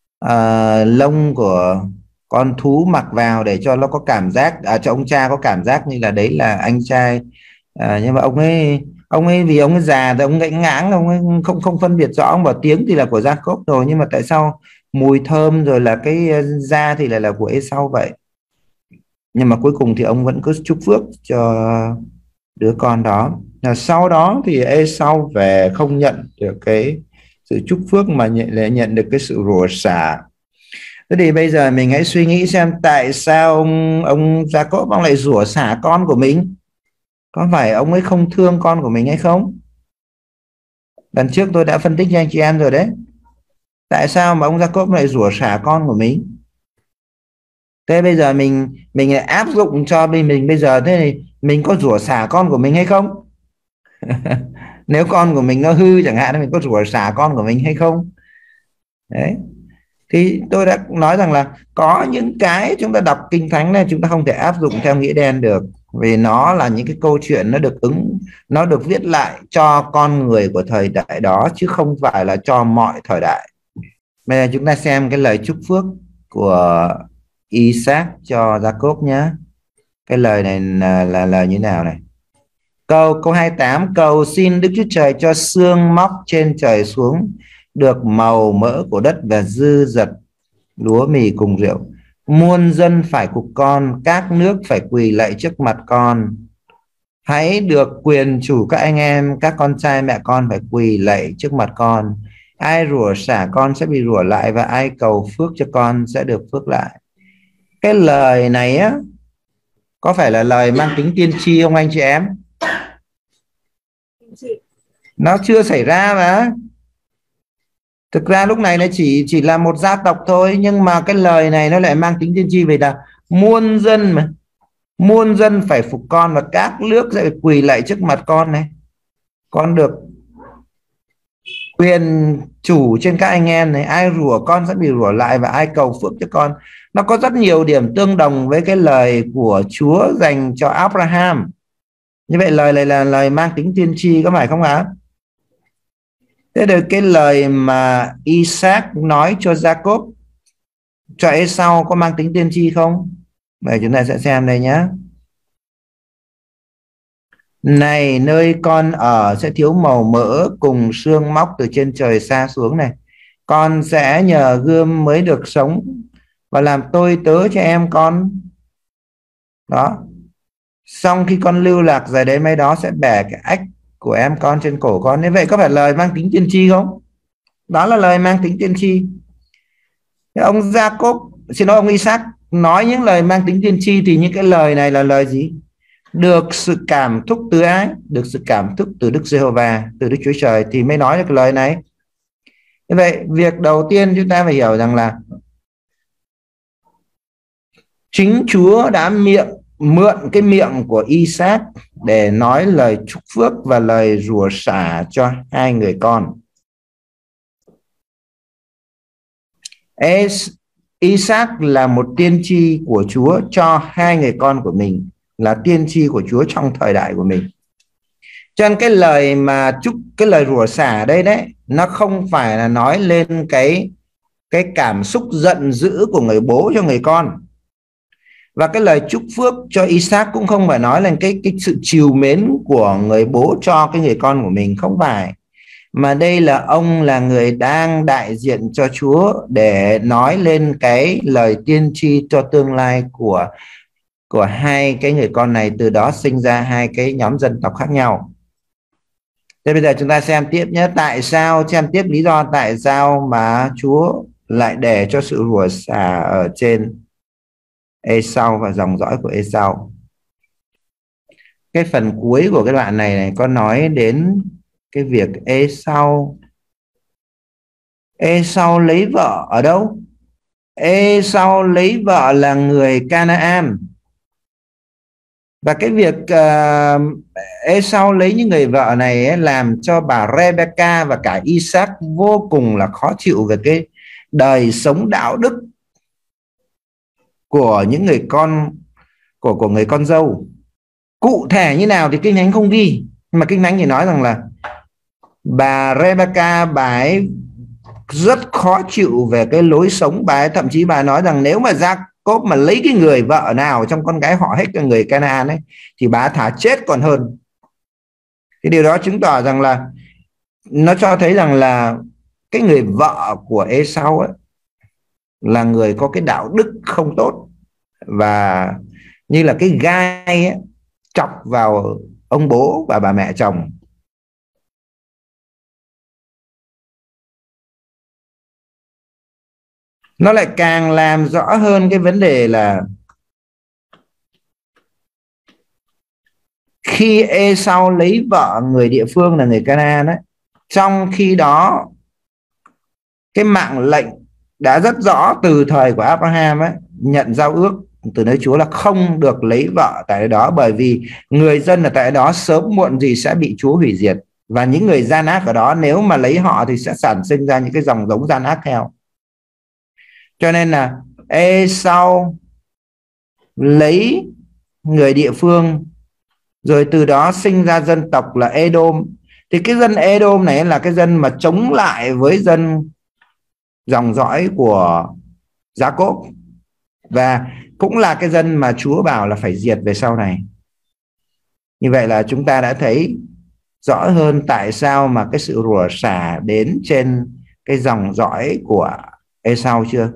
à, lông của con thú mặc vào để cho nó có cảm giác à, cho ông cha có cảm giác như là đấy là anh trai. À, nhưng mà ông ấy ông ấy vì ông ấy già thì ông ngãnh ngãng, ông ấy không không phân biệt rõ, ông bảo tiếng thì là của Gia-cốp rồi, nhưng mà tại sao mùi thơm rồi là cái da thì lại là của Ê-sau vậy? Nhưng mà cuối cùng thì ông vẫn cứ chúc phước cho đứa con đó. Là sau đó thì Ê-sau về không nhận được cái sự chúc phước mà nhận, nhận được cái sự rủa xả. Thế thì bây giờ mình hãy suy nghĩ xem tại sao ông ông Gia-cốp ông lại rủa xả con của mình. Có phải ông ấy không thương con của mình hay không? Lần trước tôi đã phân tích cho anh chị em rồi đấy. Tại sao mà ông Gia-cốp lại rủa xả con của mình? Thế bây giờ mình mình lại áp dụng cho mình, mình bây giờ thế này mình có rủa xả con của mình hay không? Nếu con của mình nó hư chẳng hạn, mình có rủa xả con của mình hay không? Đấy. Thì tôi đã nói rằng là có những cái chúng ta đọc Kinh Thánh này chúng ta không thể áp dụng theo nghĩa đen được, vì nó là những cái câu chuyện nó được ứng nó được viết lại cho con người của thời đại đó chứ không phải là cho mọi thời đại. Bây giờ chúng ta xem cái lời chúc phước của Isaac cho Gia-cốp nhé. Cái lời này là, là lời như nào này? Câu câu hai mươi tám, cầu xin Đức Chúa Trời cho sương móc trên trời xuống được màu mỡ của đất và dư dật lúa mì cùng rượu. Muôn dân phải cục con, các nước phải quỳ lạy trước mặt con. Hãy được quyền chủ các anh em, các con trai mẹ con phải quỳ lạy trước mặt con. Ai rủa xả con sẽ bị rủa lại, và ai cầu phước cho con sẽ được phước lại. Cái lời này á, có phải là lời mang tính tiên tri không anh chị em? Nó chưa xảy ra mà. Thực ra lúc này nó chỉ chỉ là một gia tộc thôi, nhưng mà cái lời này nó lại mang tính tiên tri về là muôn dân mà. Muôn dân phải phục con và các nước sẽ quỳ lạy trước mặt con này. Con được quyền chủ trên các anh em này, ai rủa con sẽ bị rủa lại, và ai cầu phước cho con. Nó có rất nhiều điểm tương đồng với cái lời của Chúa dành cho Abraham. Như vậy lời này là lời mang tính tiên tri, có phải không ạ? Thế được cái lời mà Isaac nói cho Jacob, cho Esau có mang tính tiên tri không? Vậy chúng ta sẽ xem đây nhé. Này, nơi con ở sẽ thiếu màu mỡ cùng sương móc từ trên trời xa xuống này. Con sẽ nhờ gươm mới được sống và làm tôi tớ cho em con. Đó. Xong khi con lưu lạc dài đến mấy đó sẽ bẻ cái ách của em con trên cổ con. Như vậy có phải lời mang tính tiên tri không? Đó là lời mang tính tiên tri. Thế ông Jacob, xin lỗi ông Isaac, nói những lời mang tính tiên tri thì những cái lời này là lời gì? Được sự cảm thúc từ ai? Được sự cảm thúc từ Đức Giê-hô-va, từ Đức Chúa Trời thì mới nói được cái lời này. Như vậy việc đầu tiên chúng ta phải hiểu rằng là chính Chúa đã miệng mượn cái miệng của Isaac để nói lời chúc phước và lời rủa xả cho hai người con. Isaac là một tiên tri của Chúa cho hai người con của mình, là tiên tri của Chúa trong thời đại của mình. Cho nên cái lời mà chúc, cái lời rủa xả đây đấy, nó không phải là nói lên cái cái cảm xúc giận dữ của người bố cho người con. Và cái lời chúc phước cho Isaac cũng không phải nói lên cái, cái sự trìu mến của người bố cho cái người con của mình, không phải. Mà đây là ông là người đang đại diện cho Chúa để nói lên cái lời tiên tri cho tương lai của, của hai cái người con này, từ đó sinh ra hai cái nhóm dân tộc khác nhau. Thế bây giờ chúng ta xem tiếp nhé. Tại sao, xem tiếp lý do tại sao mà Chúa lại để cho sự rủa xả ở trên Esau và dòng dõi của Esau. Cái phần cuối của cái đoạn này, này có nói đến cái việc Esau Esau lấy vợ ở đâu? Esau lấy vợ là người Canaan. Và cái việc uh, Esau lấy những người vợ này ấy, làm cho bà Rebecca và cả Isaac vô cùng là khó chịu về cái đời sống đạo đức của những người con của của người con dâu. Cụ thể như nào thì Kinh Thánh không ghi, nhưng mà Kinh Thánh chỉ nói rằng là bà Rebecca bà ấy rất khó chịu về cái lối sống. Bà ấy thậm chí bà nói rằng nếu mà Jacob mà lấy cái người vợ nào trong con gái họ hết cái người Canaan ấy thì bà thả chết còn hơn. Cái điều đó chứng tỏ rằng là nó cho thấy rằng là cái người vợ của Esau ấy là người có cái đạo đức không tốt, và như là cái gai ấy, chọc vào ông bố và bà mẹ chồng. Nó lại càng làm rõ hơn cái vấn đề là khi Esau lấy vợ người địa phương là người Canaan ấy, trong khi đó cái mạng lệnh đã rất rõ từ thời của Abraham ấy, nhận giao ước từ nơi Chúa là không được lấy vợ tại đó, bởi vì người dân ở tại đó sớm muộn gì sẽ bị Chúa hủy diệt, và những người gian ác ở đó nếu mà lấy họ thì sẽ sản sinh ra những cái dòng giống gian ác theo. Cho nên là Esau lấy người địa phương, rồi từ đó sinh ra dân tộc là Edom. Thì cái dân Edom này là cái dân mà chống lại với dân dòng dõi của Jacob, và cũng là cái dân mà Chúa bảo là phải diệt về sau này. Như vậy là chúng ta đã thấy rõ hơn tại sao mà cái sự rủa xả đến trên cái dòng dõi của Esau chưa?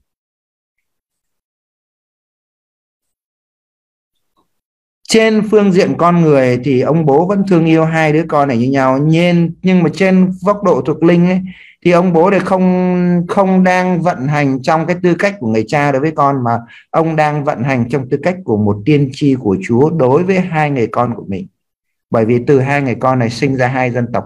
Trên phương diện con người thì ông bố vẫn thương yêu hai đứa con này như nhau, nhưng nhưng mà trên góc độ thuộc linh ấy, thì ông bố này không không đang vận hành trong cái tư cách của người cha đối với con, mà ông đang vận hành trong tư cách của một tiên tri của Chúa đối với hai người con của mình. Bởi vì từ hai người con này sinh ra hai dân tộc.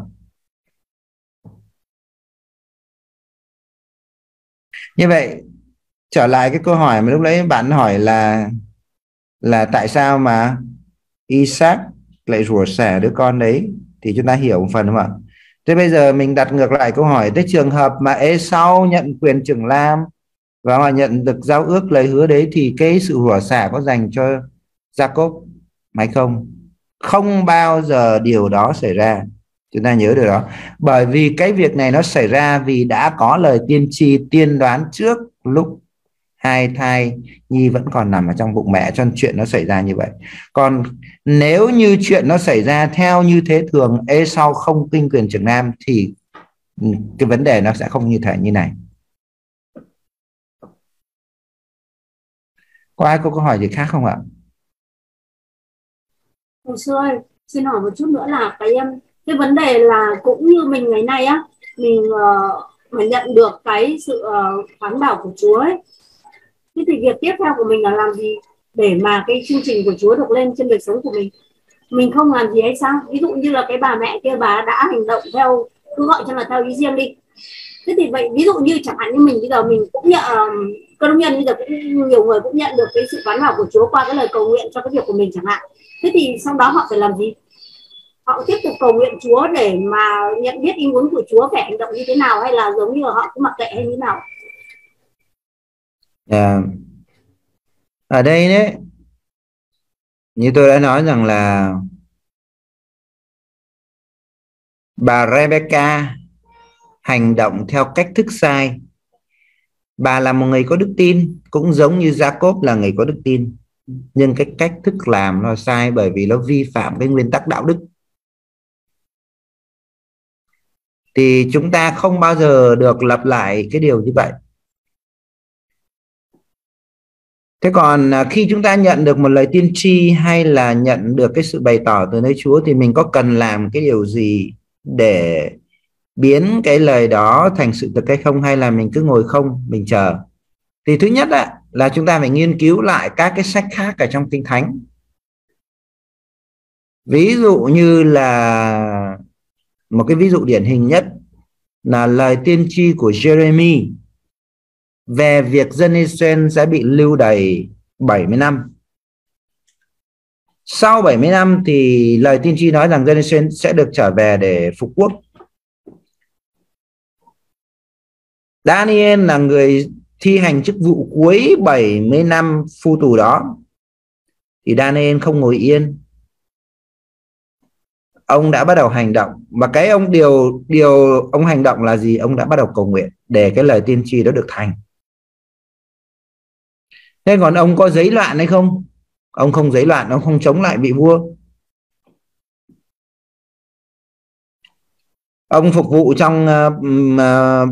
Như vậy trở lại cái câu hỏi mà lúc nãy bạn hỏi là là tại sao mà Isaac lại rủa xả đứa con đấy, thì chúng ta hiểu một phần không ạ? Thế bây giờ mình đặt ngược lại câu hỏi, tới trường hợp mà Esau nhận quyền trưởng làm và họ nhận được giao ước lời hứa đấy, thì cái sự rủa xả có dành cho Jacob hay không? Không bao giờ điều đó xảy ra. Chúng ta nhớ điều đó. Bởi vì cái việc này nó xảy ra vì đã có lời tiên tri tiên đoán trước lúc hai thai nhi vẫn còn nằm ở trong bụng mẹ, cho nên chuyện nó xảy ra như vậy. Còn nếu như chuyện nó xảy ra theo như thế thường, Ê-sau không kinh quyền trưởng nam, thì cái vấn đề nó sẽ không như thể như này. Có ai có câu hỏi gì khác không ạ? Hồi xưa ơi, xin hỏi một chút nữa là cái cái vấn đề là cũng như mình ngày nay á, mình uh, mà nhận được cái sự uh, phán bảo của Chúa ấy. Thế thì việc tiếp theo của mình là làm gì để mà cái chương trình của Chúa được lên trên đời sống của mình? Mình không làm gì hay sao? Ví dụ như là cái bà mẹ kia, bà đã hành động theo, cứ gọi cho là theo ý riêng đi. Thế thì vậy, ví dụ như chẳng hạn như mình bây giờ mình cũng nhận uh, cơ đốc nhân bây giờ cũng nhiều người cũng nhận được cái sự phán bảo của Chúa qua cái lời cầu nguyện cho cái việc của mình chẳng hạn. Thế thì sau đó họ phải làm gì? Họ tiếp tục cầu nguyện Chúa để mà nhận biết ý muốn của Chúa phải hành động như thế nào, hay là giống như là họ cứ mặc kệ hay như thế nào? Yeah. Ở đây đấy, như tôi đã nói rằng là bà Rebecca hành động theo cách thức sai. Bà là một người có đức tin, cũng giống như Jacob là người có đức tin, nhưng cái cách thức làm nó sai bởi vì nó vi phạm cái nguyên tắc đạo đức. Thì chúng ta không bao giờ được lặp lại cái điều như vậy. Thế còn khi chúng ta nhận được một lời tiên tri hay là nhận được cái sự bày tỏ từ nơi Chúa, thì mình có cần làm cái điều gì để biến cái lời đó thành sự thật hay không, hay là mình cứ ngồi không, mình chờ? Thì thứ nhất á, là chúng ta phải nghiên cứu lại các cái sách khác ở trong Kinh Thánh. Ví dụ như là một cái ví dụ điển hình nhất là lời tiên tri của Jeremy về việc dân Israel sẽ bị lưu đày bảy mươi năm. Sau bảy mươi năm thì lời tiên tri nói rằng dân Israel sẽ được trở về để phục quốc. Daniel là người thi hành chức vụ cuối bảy mươi năm phu tù đó, thì Daniel không ngồi yên. Ông đã bắt đầu hành động, và cái ông điều điều ông hành động là gì? Ông đã bắt đầu cầu nguyện để cái lời tiên tri đó được thành. Thế còn ông có giấy loạn hay không? Ông không giấy loạn, ông không chống lại vị vua. Ông phục vụ trong uh, uh,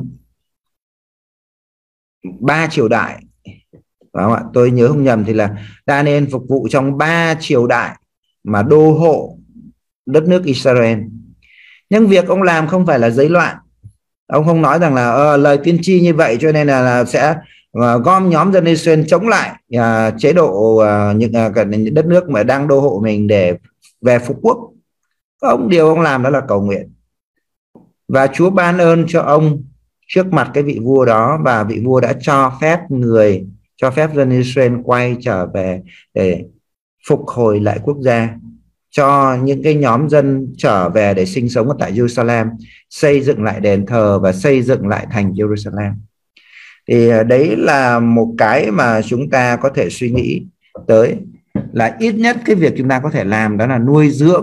ba triều đại. Phải không ạ? Tôi nhớ không nhầm thì là Daniel phục vụ trong ba triều đại mà đô hộ đất nước Israel. Nhưng việc ông làm không phải là giấy loạn. Ông không nói rằng là uh, lời tiên tri như vậy cho nên là, là sẽ uh, gom nhóm dân Israel chống lại uh, chế độ uh, những uh, đất nước mà đang đô hộ mình để về phục quốc. Ông điều ông làm đó là cầu nguyện, và Chúa ban ơn cho ông trước mặt cái vị vua đó, và vị vua đã cho phép người cho phép dân Israel quay trở về để phục hồi lại quốc gia, cho những cái nhóm dân trở về để sinh sống ở tại Jerusalem, xây dựng lại đền thờ và xây dựng lại thành Jerusalem. Thì đấy là một cái mà chúng ta có thể suy nghĩ tới, là ít nhất cái việc chúng ta có thể làm đó là nuôi dưỡng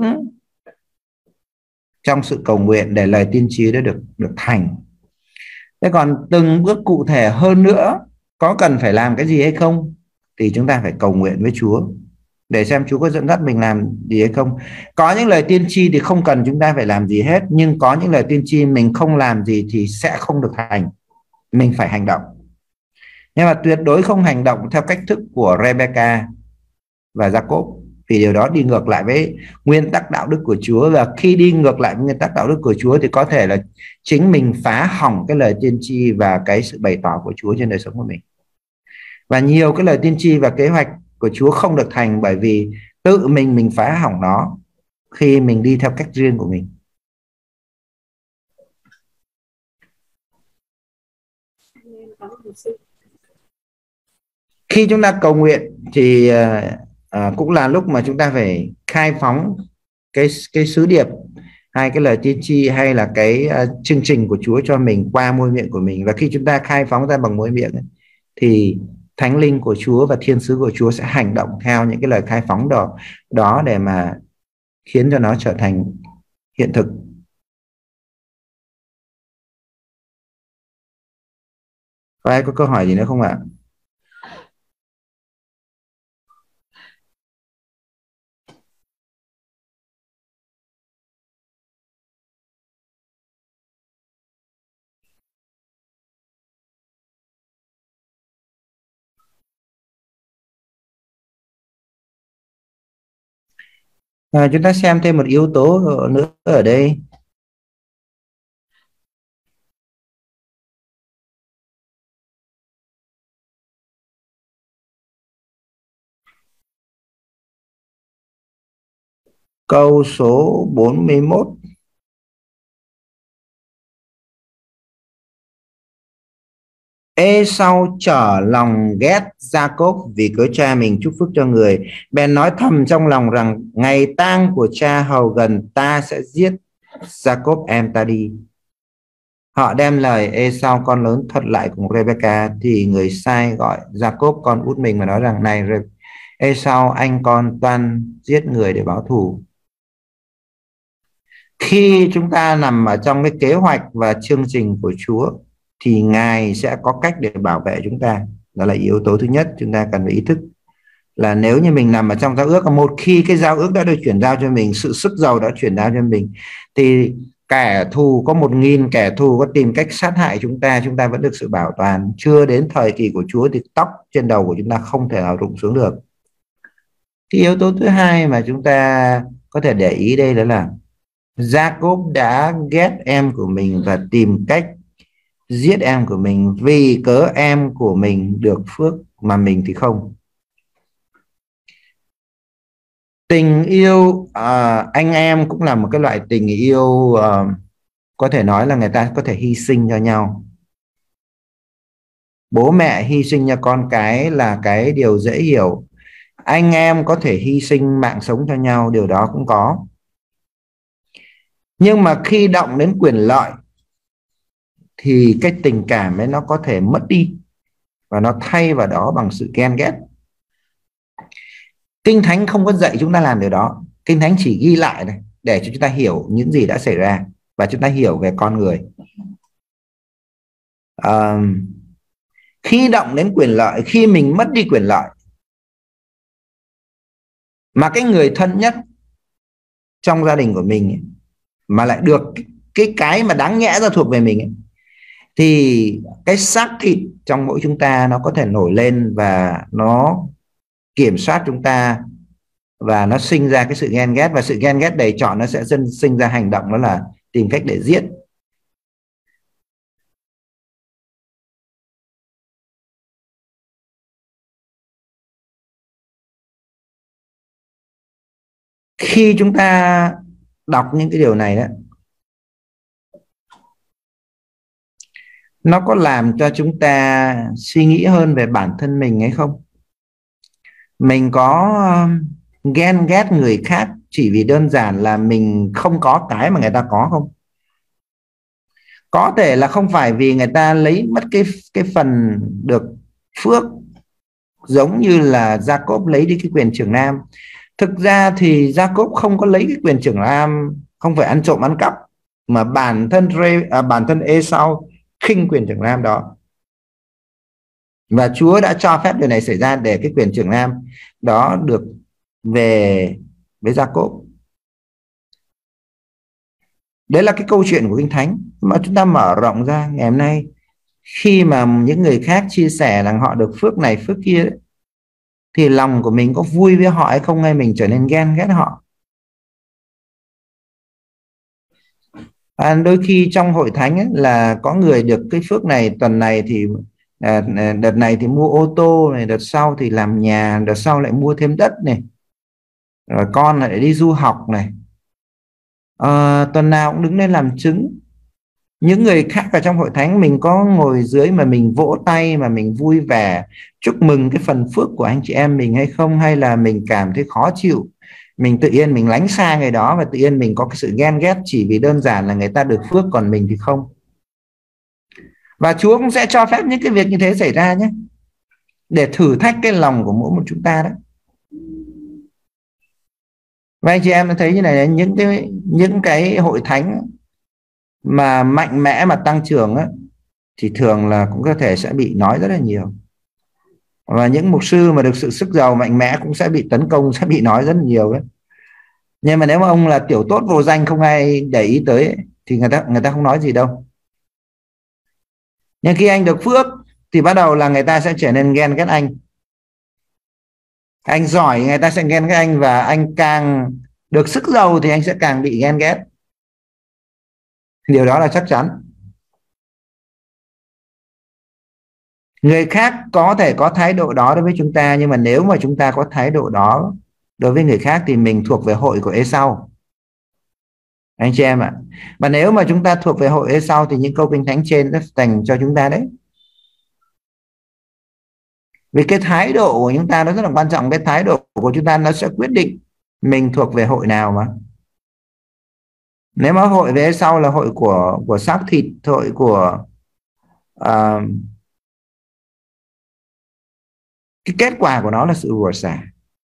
trong sự cầu nguyện để lời tiên tri đó được được thành. Thế còn từng bước cụ thể hơn nữa, có cần phải làm cái gì hay không, thì chúng ta phải cầu nguyện với Chúa để xem Chúa có dẫn dắt mình làm gì hay không. Có những lời tiên tri thì không cần chúng ta phải làm gì hết, nhưng có những lời tiên tri mình không làm gì thì sẽ không được thành. Mình phải hành động, nhưng mà tuyệt đối không hành động theo cách thức của Rebecca và Jacob, vì điều đó đi ngược lại với nguyên tắc đạo đức của Chúa. Và khi đi ngược lại với nguyên tắc đạo đức của Chúa thì có thể là chính mình phá hỏng cái lời tiên tri và cái sự bày tỏ của Chúa trên đời sống của mình. Và nhiều cái lời tiên tri và kế hoạch của Chúa không được thành bởi vì tự mình mình phá hỏng nó khi mình đi theo cách riêng của mình. Khi chúng ta cầu nguyện thì à, cũng là lúc mà chúng ta phải khai phóng cái cái sứ điệp hay cái lời tiên tri hay là cái uh, chương trình của Chúa cho mình qua môi miệng của mình. Và khi chúng ta khai phóng ra bằng môi miệng ấy, thì Thánh Linh của Chúa và Thiên sứ của Chúa sẽ hành động theo những cái lời khai phóng đó đó để mà khiến cho nó trở thành hiện thực. Có ai có câu hỏi gì nữa không ạ? À, chúng ta xem thêm một yếu tố nữa ở đây. Câu số bốn mươi mốt. Ê-sau trở lòng ghét Gia-cốp vì cớ cha mình chúc phước cho người, bèn nói thầm trong lòng rằng ngày tang của cha hầu gần, ta sẽ giết Gia-cốp em ta đi. Họ đem lời Ê-sau con lớn thuật lại cùng Rebecca, thì người sai gọi Gia-cốp con út mình và nói rằng này Ê-sau, anh con toan giết người để báo thù. Khi chúng ta nằm ở trong cái kế hoạch và chương trình của Chúa thì Ngài sẽ có cách để bảo vệ chúng ta. Đó là yếu tố thứ nhất chúng ta cần phải ý thức, là nếu như mình nằm ở trong giao ước, một khi cái giao ước đã được chuyển giao cho mình, sự sức giàu đã chuyển giao cho mình, thì kẻ thù có một nghìn kẻ thù có tìm cách sát hại chúng ta, chúng ta vẫn được sự bảo toàn. Chưa đến thời kỳ của Chúa thì tóc trên đầu của chúng ta không thể nào rụng xuống được. Cái yếu tố thứ hai mà chúng ta có thể để ý đây đó là Gia-cốp đã ghét em của mình và tìm cách giết em của mình vì cớ em của mình được phước mà mình thì không. Tình yêu à, anh em cũng là một cái loại tình yêu à, có thể nói là người ta có thể hy sinh cho nhau. Bố mẹ hy sinh cho con cái là cái điều dễ hiểu. Anh em có thể hy sinh mạng sống cho nhau, điều đó cũng có. Nhưng mà khi động đến quyền lợi thì cái tình cảm ấy nó có thể mất đi và nó thay vào đó bằng sự ghen ghét. Kinh Thánh không có dạy chúng ta làm điều đó. Kinh Thánh chỉ ghi lại này để cho chúng ta hiểu những gì đã xảy ra và chúng ta hiểu về con người. À, khi động đến quyền lợi, khi mình mất đi quyền lợi mà cái người thân nhất trong gia đình của mình ấy, mà lại được cái cái mà đáng nhẽ ra thuộc về mình ấy, thì cái xác thịt trong mỗi chúng ta nó có thể nổi lên và nó kiểm soát chúng ta, và nó sinh ra cái sự ghen ghét, và sự ghen ghét đầy trọn nó sẽ dân sinh ra hành động đó là tìm cách để giết. Khi chúng ta đọc những cái điều này đó, nó có làm cho chúng ta suy nghĩ hơn về bản thân mình hay không? Mình có ghen ghét người khác chỉ vì đơn giản là mình không có cái mà người ta có không? Có thể là không phải vì người ta lấy mất cái cái phần được phước, giống như là Gia-cốp lấy đi cái quyền trưởng nam. Thực ra thì Gia-cốp không có lấy cái quyền trưởng nam, không phải ăn trộm ăn cắp, mà bản thân à, bản thân Ê-sau khinh quyền trưởng nam đó, và Chúa đã cho phép điều này xảy ra để cái quyền trưởng nam đó được về với Gia-cốp. Đấy là cái câu chuyện của Kinh Thánh. Mà chúng ta mở rộng ra ngày hôm nay, khi mà những người khác chia sẻ rằng họ được phước này phước kia đấy, thì lòng của mình có vui với họ hay không, hay mình trở nên ghen ghét họ? À, đôi khi trong hội thánh ấy, là có người được cái phước này, tuần này thì à, đợt này thì mua ô tô này, đợt sau thì làm nhà, đợt sau lại mua thêm đất này, rồi con lại đi du học này, à, tuần nào cũng đứng lên làm chứng. Những người khác ở trong hội thánh mình có ngồi dưới mà mình vỗ tay mà mình vui vẻ chúc mừng cái phần phước của anh chị em mình hay không, hay là mình cảm thấy khó chịu, mình tự nhiên mình lánh xa người đó và tự nhiên mình có cái sự ghen ghét chỉ vì đơn giản là người ta được phước còn mình thì không? Và Chúa cũng sẽ cho phép những cái việc như thế xảy ra nhé, để thử thách cái lòng của mỗi một chúng ta đó. Và anh chị em thấy như này, những cái những cái hội thánh mà mạnh mẽ mà tăng trưởng á, thì thường là cũng có thể sẽ bị nói rất là nhiều. Và những mục sư mà được sự sức giàu mạnh mẽ cũng sẽ bị tấn công, sẽ bị nói rất là nhiều đấy. Nhưng mà nếu mà ông là tiểu tốt vô danh không ai để ý tới ấy, thì người ta người ta không nói gì đâu. Nhưng khi anh được phước thì bắt đầu là người ta sẽ trở nên ghen ghét anh. Anh giỏi người ta sẽ ghen ghét anh, và anh càng được sức giàu thì anh sẽ càng bị ghen ghét. Điều đó là chắc chắn. Người khác có thể có thái độ đó đối với chúng ta, nhưng mà nếu mà chúng ta có thái độ đó đối với người khác thì mình thuộc về hội của Ê-sau, anh chị em ạ. Và nếu mà chúng ta thuộc về hội Ê-sau thì những câu kinh thánh trên nó dành cho chúng ta đấy. Vì cái thái độ của chúng ta nó rất là quan trọng. Cái thái độ của chúng ta nó sẽ quyết định mình thuộc về hội nào mà. Nếu mà hội về sau là hội của của xác thịt, hội của uh, cái kết quả của nó là sự rủa xả.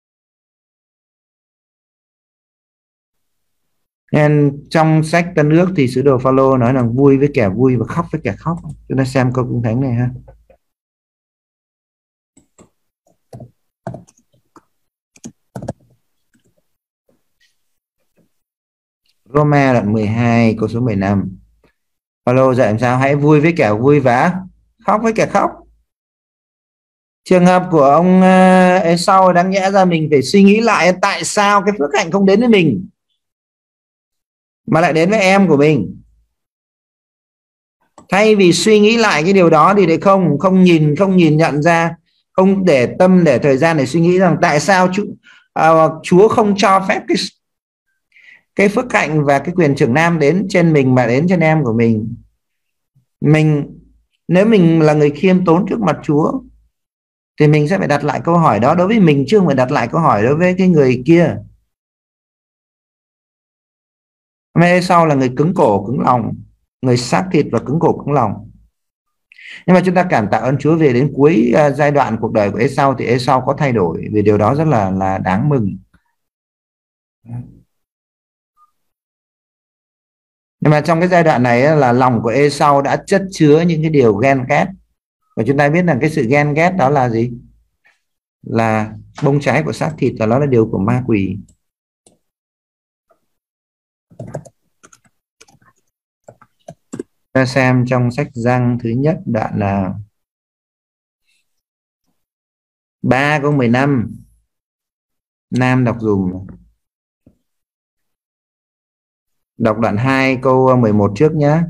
Nên trong sách Tân Ước thì sứ đồ Phaolô nói là vui với kẻ vui và khóc với kẻ khóc. Chúng ta xem câu kinh thánh này ha. Roma đoạn mười hai câu số mười lăm. Phaolô dạy làm sao? Hãy vui với kẻ vui và khóc với kẻ khóc. Trường hợp của ông Ê-sau đáng nhẽ ra mình phải suy nghĩ lại tại sao cái phước hạnh không đến với mình mà lại đến với em của mình. Thay vì suy nghĩ lại cái điều đó thì để không không nhìn không nhìn nhận ra, không để tâm để thời gian để suy nghĩ rằng tại sao Chúa, uh, Chúa không cho phép cái cái phước hạnh và cái quyền trưởng nam đến trên mình mà đến trên em của mình. Mình nếu mình là người khiêm tốn trước mặt Chúa thì mình sẽ phải đặt lại câu hỏi đó đối với mình, chứ không phải đặt lại câu hỏi đối với cái người kia. Mê sau là người cứng cổ cứng lòng, người xác thịt và cứng cổ cứng lòng. Nhưng mà chúng ta cảm tạ ơn Chúa, về đến cuối uh, giai đoạn cuộc đời của Ê-sau thì Ê-sau có thay đổi, vì điều đó rất là là đáng mừng. Nhưng mà trong cái giai đoạn này là lòng của Ê-sau đã chất chứa những cái điều ghen ghét, và chúng ta biết rằng cái sự ghen ghét đó là gì? Là bông trái của xác thịt, và đó là điều của ma quỷ. Ta xem trong sách Giăng thứ nhất đoạn là ba câu mười lăm. Nam đọc dùm. Đọc đoạn hai câu mười một trước nhé.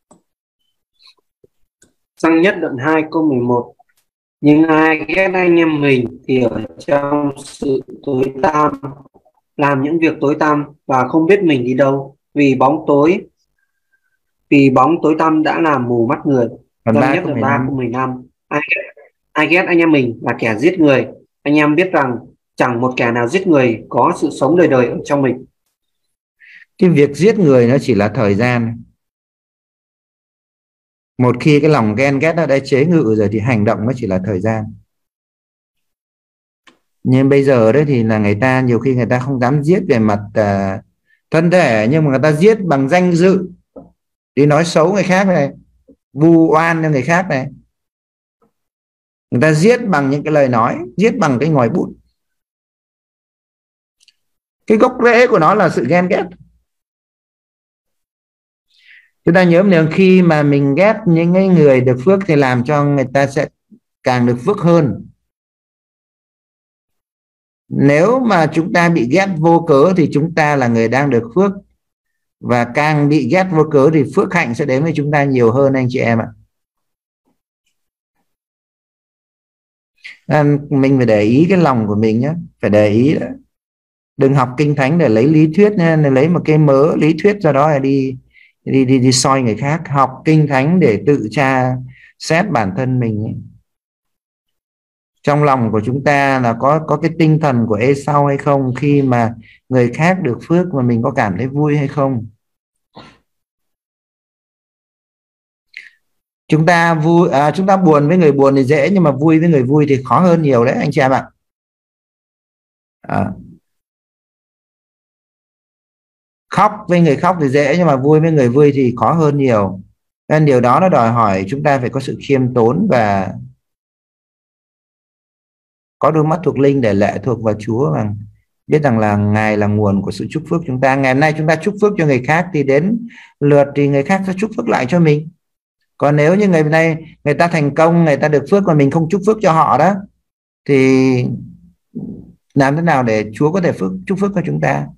Giăng nhất đoạn hai câu mười một. Nhưng ai ghét anh em mình thì ở trong sự tối tăm, làm những việc tối tăm và không biết mình đi đâu, vì bóng tối vì bóng tối tăm đã làm mù mắt người. Giăng nhất đoạn ba câu mười lăm. Ai ghét, ai ghét anh em mình là kẻ giết người. Anh em biết rằng chẳng một kẻ nào giết người có sự sống đời đời ở trong mình. Cái việc giết người nó chỉ là thời gian. Một khi cái lòng ghen ghét nó đã chế ngự rồi thì hành động nó chỉ là thời gian. Nhưng bây giờ đấy thì là người ta nhiều khi người ta không dám giết về mặt uh, thân thể, nhưng mà người ta giết bằng danh dự, đi nói xấu người khác này, vu oan cho người khác này. Người ta giết bằng những cái lời nói, giết bằng cái ngòi bút. Cái gốc rễ của nó là sự ghen ghét. Chúng ta nhớ rằng khi mà mình ghét những người được phước thì làm cho người ta sẽ càng được phước hơn. Nếu mà chúng ta bị ghét vô cớ thì chúng ta là người đang được phước, và càng bị ghét vô cớ thì phước hạnh sẽ đến với chúng ta nhiều hơn, anh chị em ạ. Mình phải để ý cái lòng của mình nhé, phải để ý đó. Đừng học kinh thánh để lấy lý thuyết nha, lấy một cái mớ lý thuyết ra đó là đi đi đi đi soi người khác. Học kinh thánh để tự tra xét bản thân mình ấy. Trong lòng của chúng ta là có có cái tinh thần của Ê-sau hay không, khi mà người khác được phước mà mình có cảm thấy vui hay không. Chúng ta vui à, chúng ta buồn với người buồn thì dễ, nhưng mà vui với người vui thì khó hơn nhiều đấy, anh chị em ạ. À. Khóc với người khóc thì dễ, nhưng mà vui với người vui thì khó hơn nhiều. Nên điều đó nó đòi hỏi chúng ta phải có sự khiêm tốn và có đôi mắt thuộc linh để lệ thuộc vào Chúa, và biết rằng là Ngài là nguồn của sự chúc phước chúng ta. Ngày hôm nay chúng ta chúc phước cho người khác thì đến lượt thì người khác sẽ chúc phước lại cho mình. Còn nếu như ngày hôm nay người ta thành công, người ta được phước mà mình không chúc phước cho họ đó, thì làm thế nào để Chúa có thể phước, chúc phước cho chúng ta?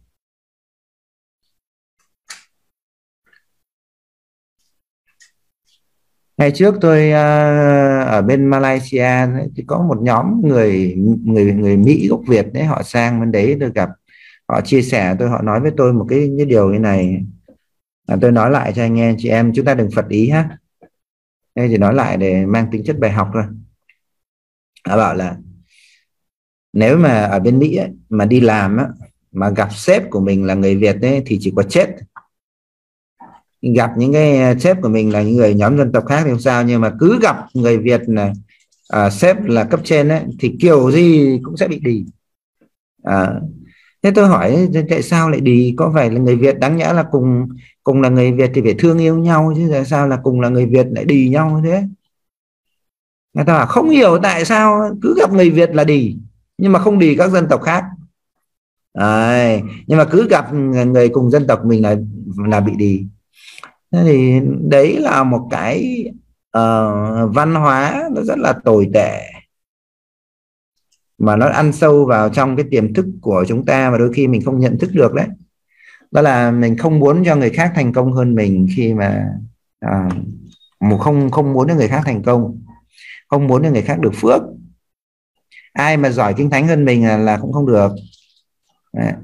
Ngày trước tôi uh, ở bên Malaysia ấy, thì có một nhóm người người người Mỹ gốc Việt đấy, họ sang bên đấy tôi gặp, họ chia sẻ tôi, họ nói với tôi một cái, cái điều như này, à, tôi nói lại cho anh em chị em chúng ta đừng phật ý ha, đây chỉ nói lại để mang tính chất bài học thôi. Họ bảo là nếu mà ở bên Mỹ ấy, mà đi làm ấy, mà gặp sếp của mình là người Việt ấy, thì chỉ có chết. Gặp những cái sếp của mình là những người nhóm dân tộc khác thì không sao, nhưng mà cứ gặp người Việt là à, sếp là cấp trên ấy, thì kiểu gì cũng sẽ bị đì. À, thế tôi hỏi tại sao lại đì? Có phải là người Việt đáng nhẽ là cùng cùng là người Việt thì phải thương yêu nhau chứ, tại sao là cùng là người Việt lại đì nhau như thế? Người ta bảo không hiểu tại sao cứ gặp người Việt là đì nhưng mà không đì các dân tộc khác. À, nhưng mà cứ gặp người cùng dân tộc mình là là bị đì. Thế thì đấy là một cái uh, văn hóa nó rất là tồi tệ mà nó ăn sâu vào trong cái tiềm thức của chúng ta và đôi khi mình không nhận thức được đấy. Đó là mình không muốn cho người khác thành công hơn mình, khi mà uh, một không không muốn cho người khác thành công, không muốn cho người khác được phước. Ai mà giỏi kinh thánh hơn mình là, là cũng không được. Đấy.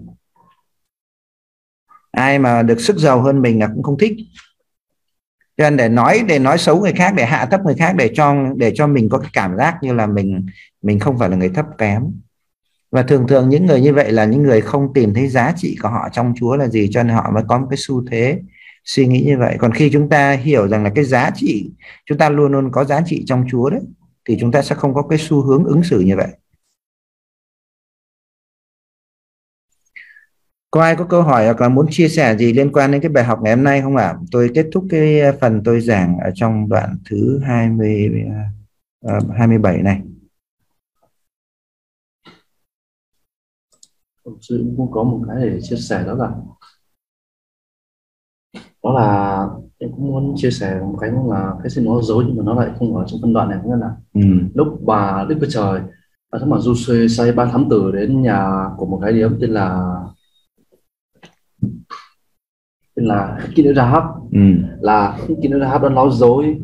Ai mà được sức giàu hơn mình là cũng không thích. Cho nên để nói để nói xấu người khác, để hạ thấp người khác, để cho để cho mình có cái cảm giác như là mình mình không phải là người thấp kém. Và thường thường những người như vậy là những người không tìm thấy giá trị của họ trong Chúa là gì, cho nên họ mới có một cái xu thế suy nghĩ như vậy. Còn khi chúng ta hiểu rằng là cái giá trị, chúng ta luôn luôn có giá trị trong Chúa đấy, thì chúng ta sẽ không có cái xu hướng ứng xử như vậy. Có ai có câu hỏi hoặc là muốn chia sẻ gì liên quan đến cái bài học ngày hôm nay không ạ? À? Tôi kết thúc cái phần tôi giảng ở trong đoạn thứ hai mươi, uh, hai mươi bảy này. Thực sự cũng có một cái để chia sẻ, đó là đó là em cũng muốn chia sẻ một cái là cái gì nó dối nhưng mà nó lại không ở trong phân đoạn này, nghĩa là ừ. lúc bà Đức Chúa Trời bà thánh mà Giô-suê sai ba thám tử đến nhà của một cái điếm tên là tên là Kỹ nữ Rahab, ừ. là Kỹ nữ Rahab đã nói dối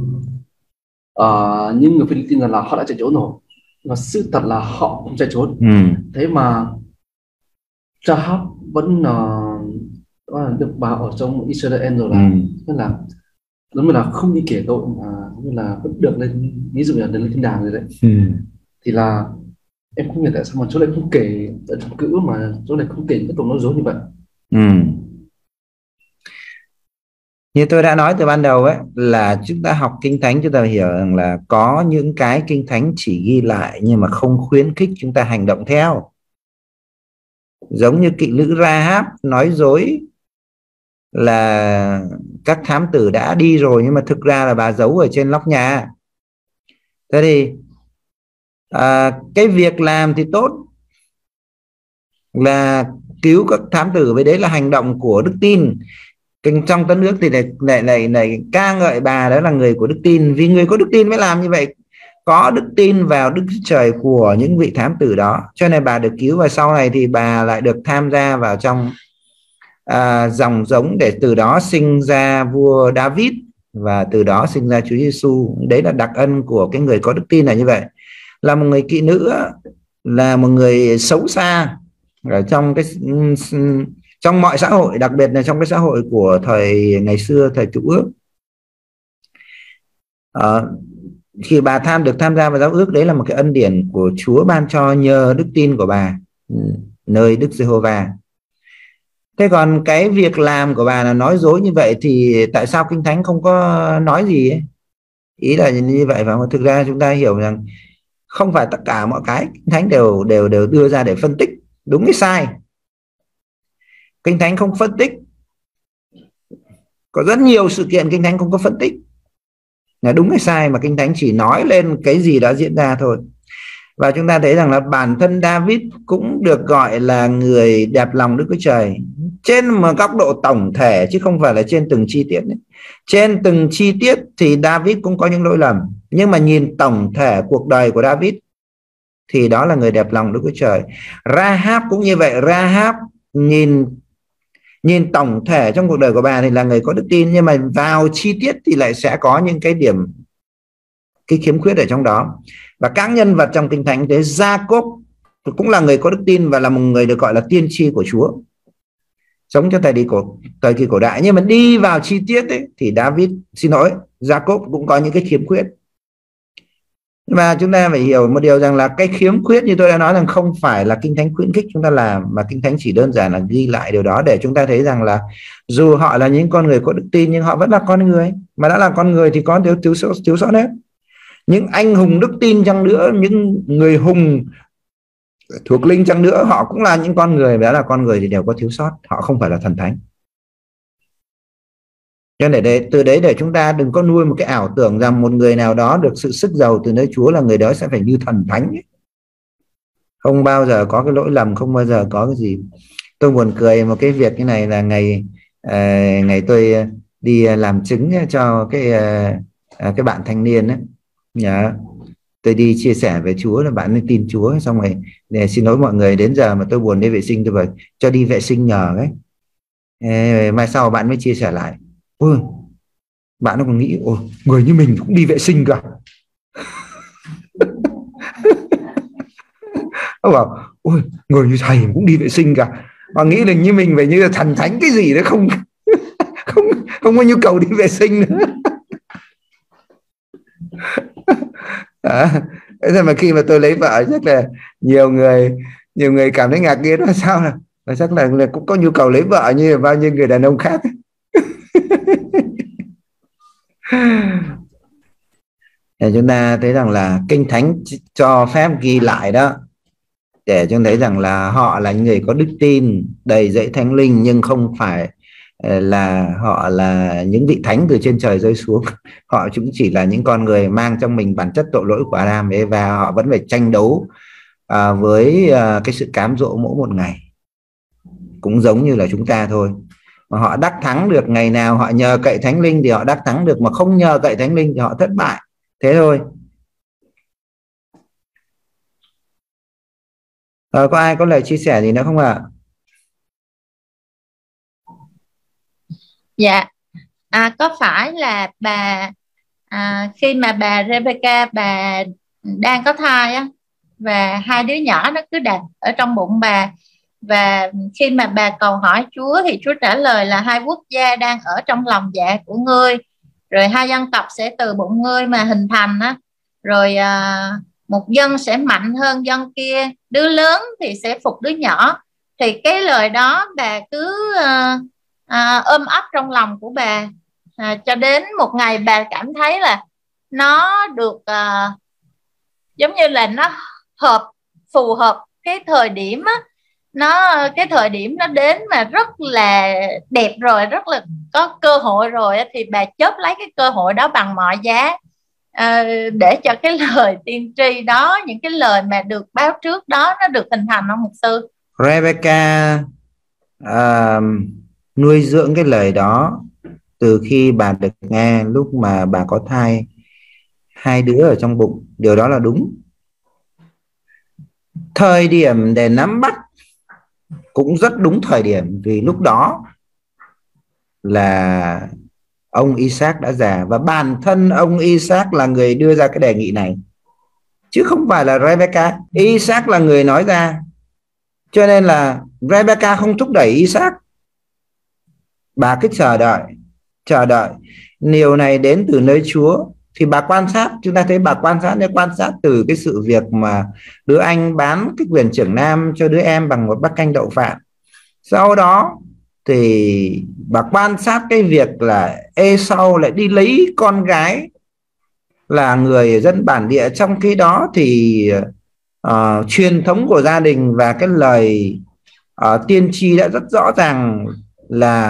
uh, những người Philippines là họ đã chạy trốn rồi, và sự thật là họ không chạy trốn, ừ. thế mà Rahab vẫn uh, được bảo ở trong Israel rồi, là tức ừ. là giống như là không đi kể tội mà như là vẫn được lên, ví dụ là được lên thiên đàng rồi đấy, ừ. thì là em không hiểu tại sao mà chỗ này không kể ở trong cữ, mà chỗ này không kể cái tội nói dối như vậy. Ừ. Như tôi đã nói từ ban đầu ấy, là chúng ta học Kinh Thánh chúng ta hiểu rằng là có những cái Kinh Thánh chỉ ghi lại nhưng mà không khuyến khích chúng ta hành động theo. Giống như kỵ nữ Rahab nói dối là các thám tử đã đi rồi, nhưng mà thực ra là bà giấu ở trên nóc nhà. Thế thì à, cái việc làm thì tốt là cứu các thám tử, với đấy là hành động của đức tin. Trong Tân Ước thì lại lại lại, lại ca ngợi bà đó là người của đức tin, vì người có đức tin mới làm như vậy, có đức tin vào Đức Chúa Trời của những vị thám tử đó, cho nên bà được cứu. Và sau này thì bà lại được tham gia vào trong à, dòng giống để từ đó sinh ra vua David, và từ đó sinh ra Chúa Giêsu. Đấy là đặc ân của cái người có đức tin là như vậy. Là một người kỵ nữ, là một người xấu xa ở trong cái trong mọi xã hội, đặc biệt là trong cái xã hội của thời ngày xưa, thời Cựu Ước. À, khi bà tham được tham gia vào giao ước, đấy là một cái ân điển của Chúa ban cho nhờ đức tin của bà nơi Đức Giê-hô-va. Thế còn cái việc làm của bà là nói dối như vậy thì tại sao Kinh Thánh không có nói gì ấy? Ý là như vậy. Và thực ra chúng ta hiểu rằng không phải tất cả mọi cái Kinh Thánh đều đều đều đưa ra để phân tích đúng hay sai. Kinh Thánh không phân tích Có rất nhiều sự kiện Kinh Thánh không có phân tích là đúng hay sai, mà Kinh Thánh chỉ nói lên cái gì đã diễn ra thôi. Và chúng ta thấy rằng là bản thân David cũng được gọi là người đẹp lòng Đức Chúa Trời trên một góc độ tổng thể, chứ không phải là trên từng chi tiết ấy. Trên từng chi tiết thì David cũng có những lỗi lầm, nhưng mà nhìn tổng thể cuộc đời của David thì đó là người đẹp lòng Đức Chúa Trời. Rahab cũng như vậy. Rahab nhìn nhìn tổng thể trong cuộc đời của bà thì là người có đức tin, nhưng mà vào chi tiết thì lại sẽ có những cái điểm, cái khiếm khuyết ở trong đó. Và các nhân vật trong Kinh Thánh thế, Jacob cũng là người có đức tin và là một người được gọi là tiên tri của Chúa, sống trong thời kỳ cổ thời kỳ cổ đại, nhưng mà đi vào chi tiết ấy, thì David, xin lỗi, Jacob cũng có những cái khiếm khuyết. Nhưng mà chúng ta phải hiểu một điều rằng là cái khiếm khuyết như tôi đã nói rằng không phải là Kinh Thánh khuyến khích chúng ta làm, mà Kinh Thánh chỉ đơn giản là ghi lại điều đó để chúng ta thấy rằng là dù họ là những con người có đức tin nhưng họ vẫn là con người, mà đã là con người thì có thiếu thiếu sót thiếu sót hết. Những anh hùng đức tin chăng nữa, những người hùng thuộc linh chăng nữa, họ cũng là những con người, đã là con người thì đều có thiếu sót, họ không phải là thần thánh. Cho nên để, từ đấy để chúng ta đừng có nuôi một cái ảo tưởng rằng một người nào đó được sự sức giàu từ nơi Chúa là người đó sẽ phải như thần thánh ấy. Không bao giờ có cái lỗi lầm, không bao giờ có cái gì. Tôi buồn cười một cái việc như này là ngày uh, ngày tôi đi làm chứng cho cái uh, cái bạn thanh niên ấy. Yeah. Tôi đi chia sẻ về Chúa là bạn ấy tin Chúa, xong rồi để xin lỗi mọi người, đến giờ mà tôi buồn đi vệ sinh tôi phải cho đi vệ sinh nhờ ấy. Ê, mai sau bạn mới chia sẻ lại, ôi bạn nó còn nghĩ ôi người như mình cũng đi vệ sinh cả. Nó bảo ôi người như thầy cũng đi vệ sinh cả, mà nghĩ là như mình vậy, như là thần thánh cái gì đấy, không không không có nhu cầu đi vệ sinh nữa. À, thế nên mà khi mà tôi lấy vợ chắc là nhiều người nhiều người cảm thấy ngạc nhiên, là sao là, là chắc là, là cũng có nhu cầu lấy vợ như bao nhiêu người đàn ông khác. Để chúng ta thấy rằng là Kinh Thánh cho phép ghi lại đó, để chúng thấy rằng là họ là người có đức tin, đầy dẫy Thánh Linh, nhưng không phải là họ là những vị thánh từ trên trời rơi xuống. Họ cũng chỉ là những con người mang trong mình bản chất tội lỗi của Adam ấy, và họ vẫn phải tranh đấu à, với à, cái sự cám dỗ mỗi một ngày, cũng giống như là chúng ta thôi. Mà họ đắc thắng được ngày nào họ nhờ cậy Thánh Linh thì họ đắc thắng được, mà không nhờ cậy Thánh Linh thì họ thất bại, thế thôi. À, có ai có lời chia sẻ gì nữa không ạ? À? Dạ, à, có phải là bà à, khi mà bà Rebecca bà đang có thai á, và hai đứa nhỏ nó cứ đặt ở trong bụng bà, và khi mà bà cầu hỏi Chúa thì Chúa trả lời là hai quốc gia đang ở trong lòng dạ của ngươi, rồi hai dân tộc sẽ từ bụng ngươi mà hình thành á, rồi à, một dân sẽ mạnh hơn dân kia, đứa lớn thì sẽ phục đứa nhỏ. Thì cái lời đó bà cứ à, à, ôm ấp trong lòng của bà à, cho đến một ngày bà cảm thấy là nó được à, giống như là nó hợp, phù hợp cái thời điểm á, nó cái thời điểm nó đến mà rất là đẹp rồi, rất là có cơ hội rồi, thì bà chớp lấy cái cơ hội đó bằng mọi giá à, để cho cái lời tiên tri đó, những cái lời mà được báo trước đó nó được hình thành, không mục sư? Rebecca uh, nuôi dưỡng cái lời đó từ khi bà được nghe lúc mà bà có thai hai đứa ở trong bụng. Điều đó là đúng. Thời điểm để nắm bắt cũng rất đúng thời điểm, vì lúc đó là ông Isaac đã già, và bản thân ông Isaac là người đưa ra cái đề nghị này, chứ không phải là Rebecca. Isaac là người nói ra, cho nên là Rebecca không thúc đẩy Isaac. Bà cứ chờ đợi, chờ đợi điều này đến từ nơi Chúa. Thì bà quan sát, chúng ta thấy bà quan sát để quan sát từ cái sự việc mà đứa anh bán cái quyền trưởng nam cho đứa em bằng một bát canh đậu phạn. Sau đó thì bà quan sát cái việc là Ê-sau lại đi lấy con gái là người dân bản địa, trong khi đó thì uh, truyền thống của gia đình và cái lời uh, tiên tri đã rất rõ ràng là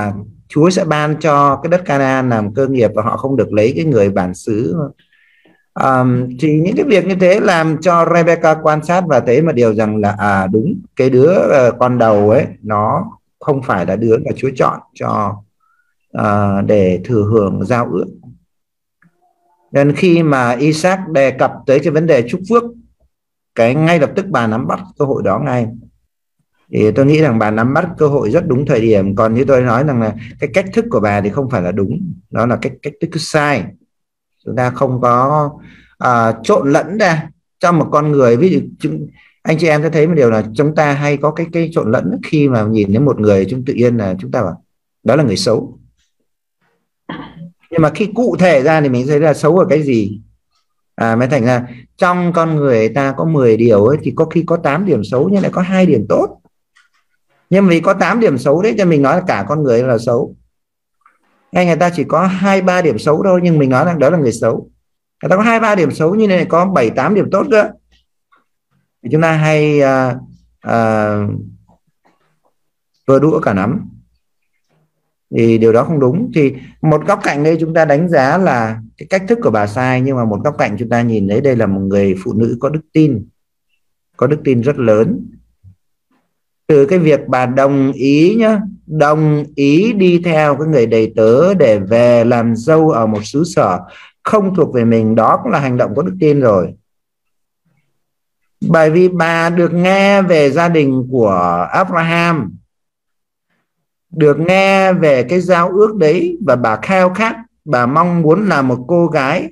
Chúa sẽ ban cho cái đất Canaan làm cơ nghiệp và họ không được lấy cái người bản xứ. Um, thì những cái việc như thế làm cho Rebecca quan sát và thấy một điều rằng là à đúng, cái đứa uh, con đầu ấy nó không phải là đứa mà Chúa chọn cho uh, để thừa hưởng giao ước. Nên khi mà Isaac đề cập tới cái vấn đề chúc phước, cái ngay lập tức bà nắm bắt cơ hội đó ngay. Thì tôi nghĩ rằng bà nắm bắt cơ hội rất đúng thời điểm. Còn như tôi nói rằng là cái cách thức của bà thì không phải là đúng, đó là cách cách thức sai. Chúng ta không có uh, trộn lẫn ra trong một con người. Ví dụ chúng, anh chị em sẽ thấy một điều là chúng ta hay có cái cái trộn lẫn khi mà nhìn đến một người, chúng tự nhiên là chúng ta bảo đó là người xấu. Nhưng mà khi cụ thể ra thì mình thấy là xấu ở cái gì. À, mới thành ra trong con người ta có mười điều ấy, thì có khi có tám điểm xấu nhưng lại có hai điểm tốt. Nhưng vì có tám điểm xấu đấy cho mình nói là cả con người là xấu. Hay người ta chỉ có hai ba điểm xấu thôi nhưng mình nói rằng đó là người xấu. Người ta có hai ba điểm xấu nhưng lại có bảy tám điểm tốt cơ. Thì chúng ta hay uh, uh, vừa đũa cả nắm. Thì điều đó không đúng. Thì một góc cạnh đây chúng ta đánh giá là cái cách thức của bà sai, nhưng mà một góc cạnh chúng ta nhìn thấy đây là một người phụ nữ có đức tin, có đức tin rất lớn. Từ cái việc bà đồng ý nhá, đồng ý đi theo cái người đầy tớ để về làm dâu ở một xứ sở không thuộc về mình, đó cũng là hành động có đức tin rồi. Bởi vì bà được nghe về gia đình của Abraham, được nghe về cái giao ước đấy, và bà khao khát, bà mong muốn là một cô gái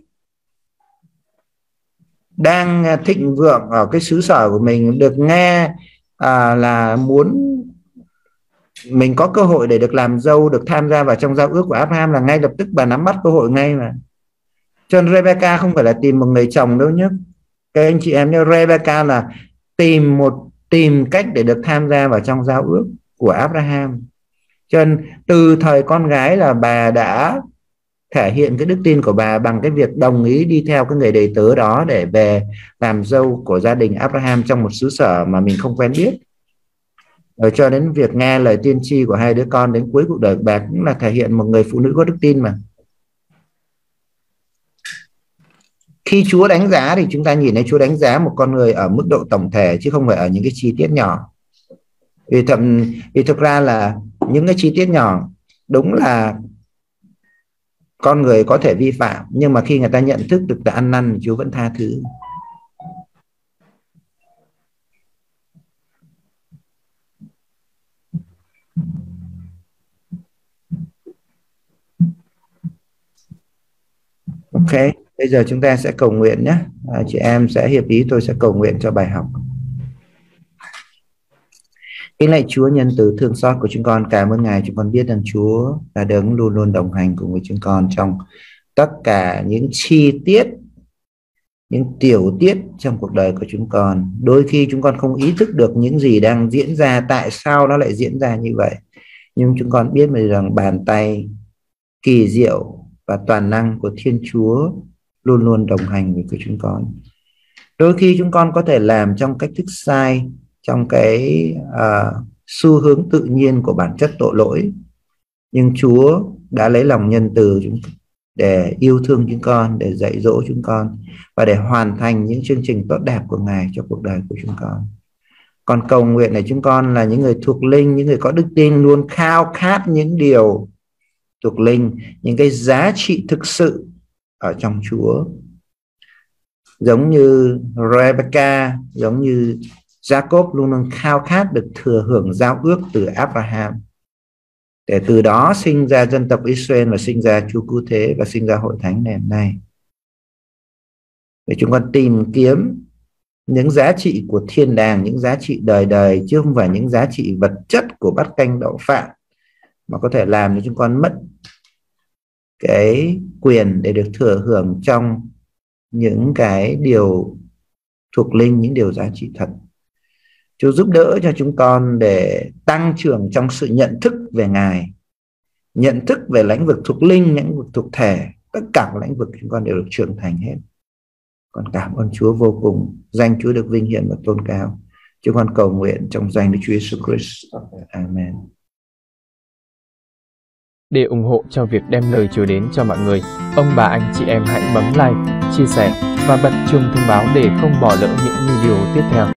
đang thịnh vượng ở cái xứ sở của mình, được nghe à, là muốn mình có cơ hội để được làm dâu, được tham gia vào trong giao ước của Abraham, là ngay lập tức bà nắm bắt cơ hội ngay mà. Cho nên Rebecca không phải là tìm một người chồng đâu nhé. Các anh chị em nhớ, Rebecca là tìm một tìm cách để được tham gia vào trong giao ước của Abraham. Cho nên từ thời con gái là bà đã thể hiện cái đức tin của bà bằng cái việc đồng ý đi theo cái người đầy tớ đó để về làm dâu của gia đình Abraham trong một xứ sở mà mình không quen biết. Rồi cho đến việc nghe lời tiên tri của hai đứa con đến cuối cuộc đời bà cũng là thể hiện một người phụ nữ có đức tin mà. Khi Chúa đánh giá thì chúng ta nhìn thấy Chúa đánh giá một con người ở mức độ tổng thể chứ không phải ở những cái chi tiết nhỏ. Vì thậm vì thực ra là những cái chi tiết nhỏ đúng là con người có thể vi phạm, nhưng mà khi người ta nhận thức được là ăn năn thì Chúa vẫn tha thứ. Ok, bây giờ chúng ta sẽ cầu nguyện nhé. À, chị em sẽ hiệp ý tôi sẽ cầu nguyện cho bài học. Kính lạy Chúa nhân từ thương xót của chúng con, cảm ơn Ngài. Chúng con biết rằng Chúa là đấng luôn luôn đồng hành cùng với chúng con trong tất cả những chi tiết, những tiểu tiết trong cuộc đời của chúng con. Đôi khi chúng con không ý thức được những gì đang diễn ra, tại sao nó lại diễn ra như vậy. Nhưng chúng con biết rằng bàn tay kỳ diệu và toàn năng của Thiên Chúa luôn luôn đồng hành với chúng con. Đôi khi chúng con có thể làm trong cách thức sai, trong cái uh, xu hướng tự nhiên của bản chất tội lỗi, nhưng Chúa đã lấy lòng nhân từ chúng để yêu thương chúng con, để dạy dỗ chúng con và để hoàn thành những chương trình tốt đẹp của Ngài cho cuộc đời của chúng con. Còn cầu nguyện để chúng con là những người thuộc linh, những người có đức tin, luôn khao khát những điều thuộc linh, những cái giá trị thực sự ở trong Chúa. Giống như Rebecca, giống như Jacob luôn luôn khao khát được thừa hưởng giao ước từ Abraham, để từ đó sinh ra dân tộc Israel và sinh ra Chúa Cứu Thế và sinh ra hội thánh ngày hôm nay. Để chúng con tìm kiếm những giá trị của thiên đàng, những giá trị đời đời, chứ không phải những giá trị vật chất của bát canh đậu phạn mà có thể làm cho chúng con mất cái quyền để được thừa hưởng trong những cái điều thuộc linh, những điều giá trị thật. Chúa giúp đỡ cho chúng con để tăng trưởng trong sự nhận thức về Ngài, nhận thức về lĩnh vực thuộc linh, lĩnh vực thuộc thể, tất cả các lĩnh vực chúng con đều được trưởng thành hết. Con cảm ơn Chúa vô cùng, danh Chúa được vinh hiển và tôn cao. Chúng con cầu nguyện trong danh Đức Chúa Jesus Christ. Amen. Để ủng hộ cho việc đem lời Chúa đến cho mọi người, ông bà anh chị em hãy bấm like, chia sẻ và bật chuông thông báo để không bỏ lỡ những video tiếp theo.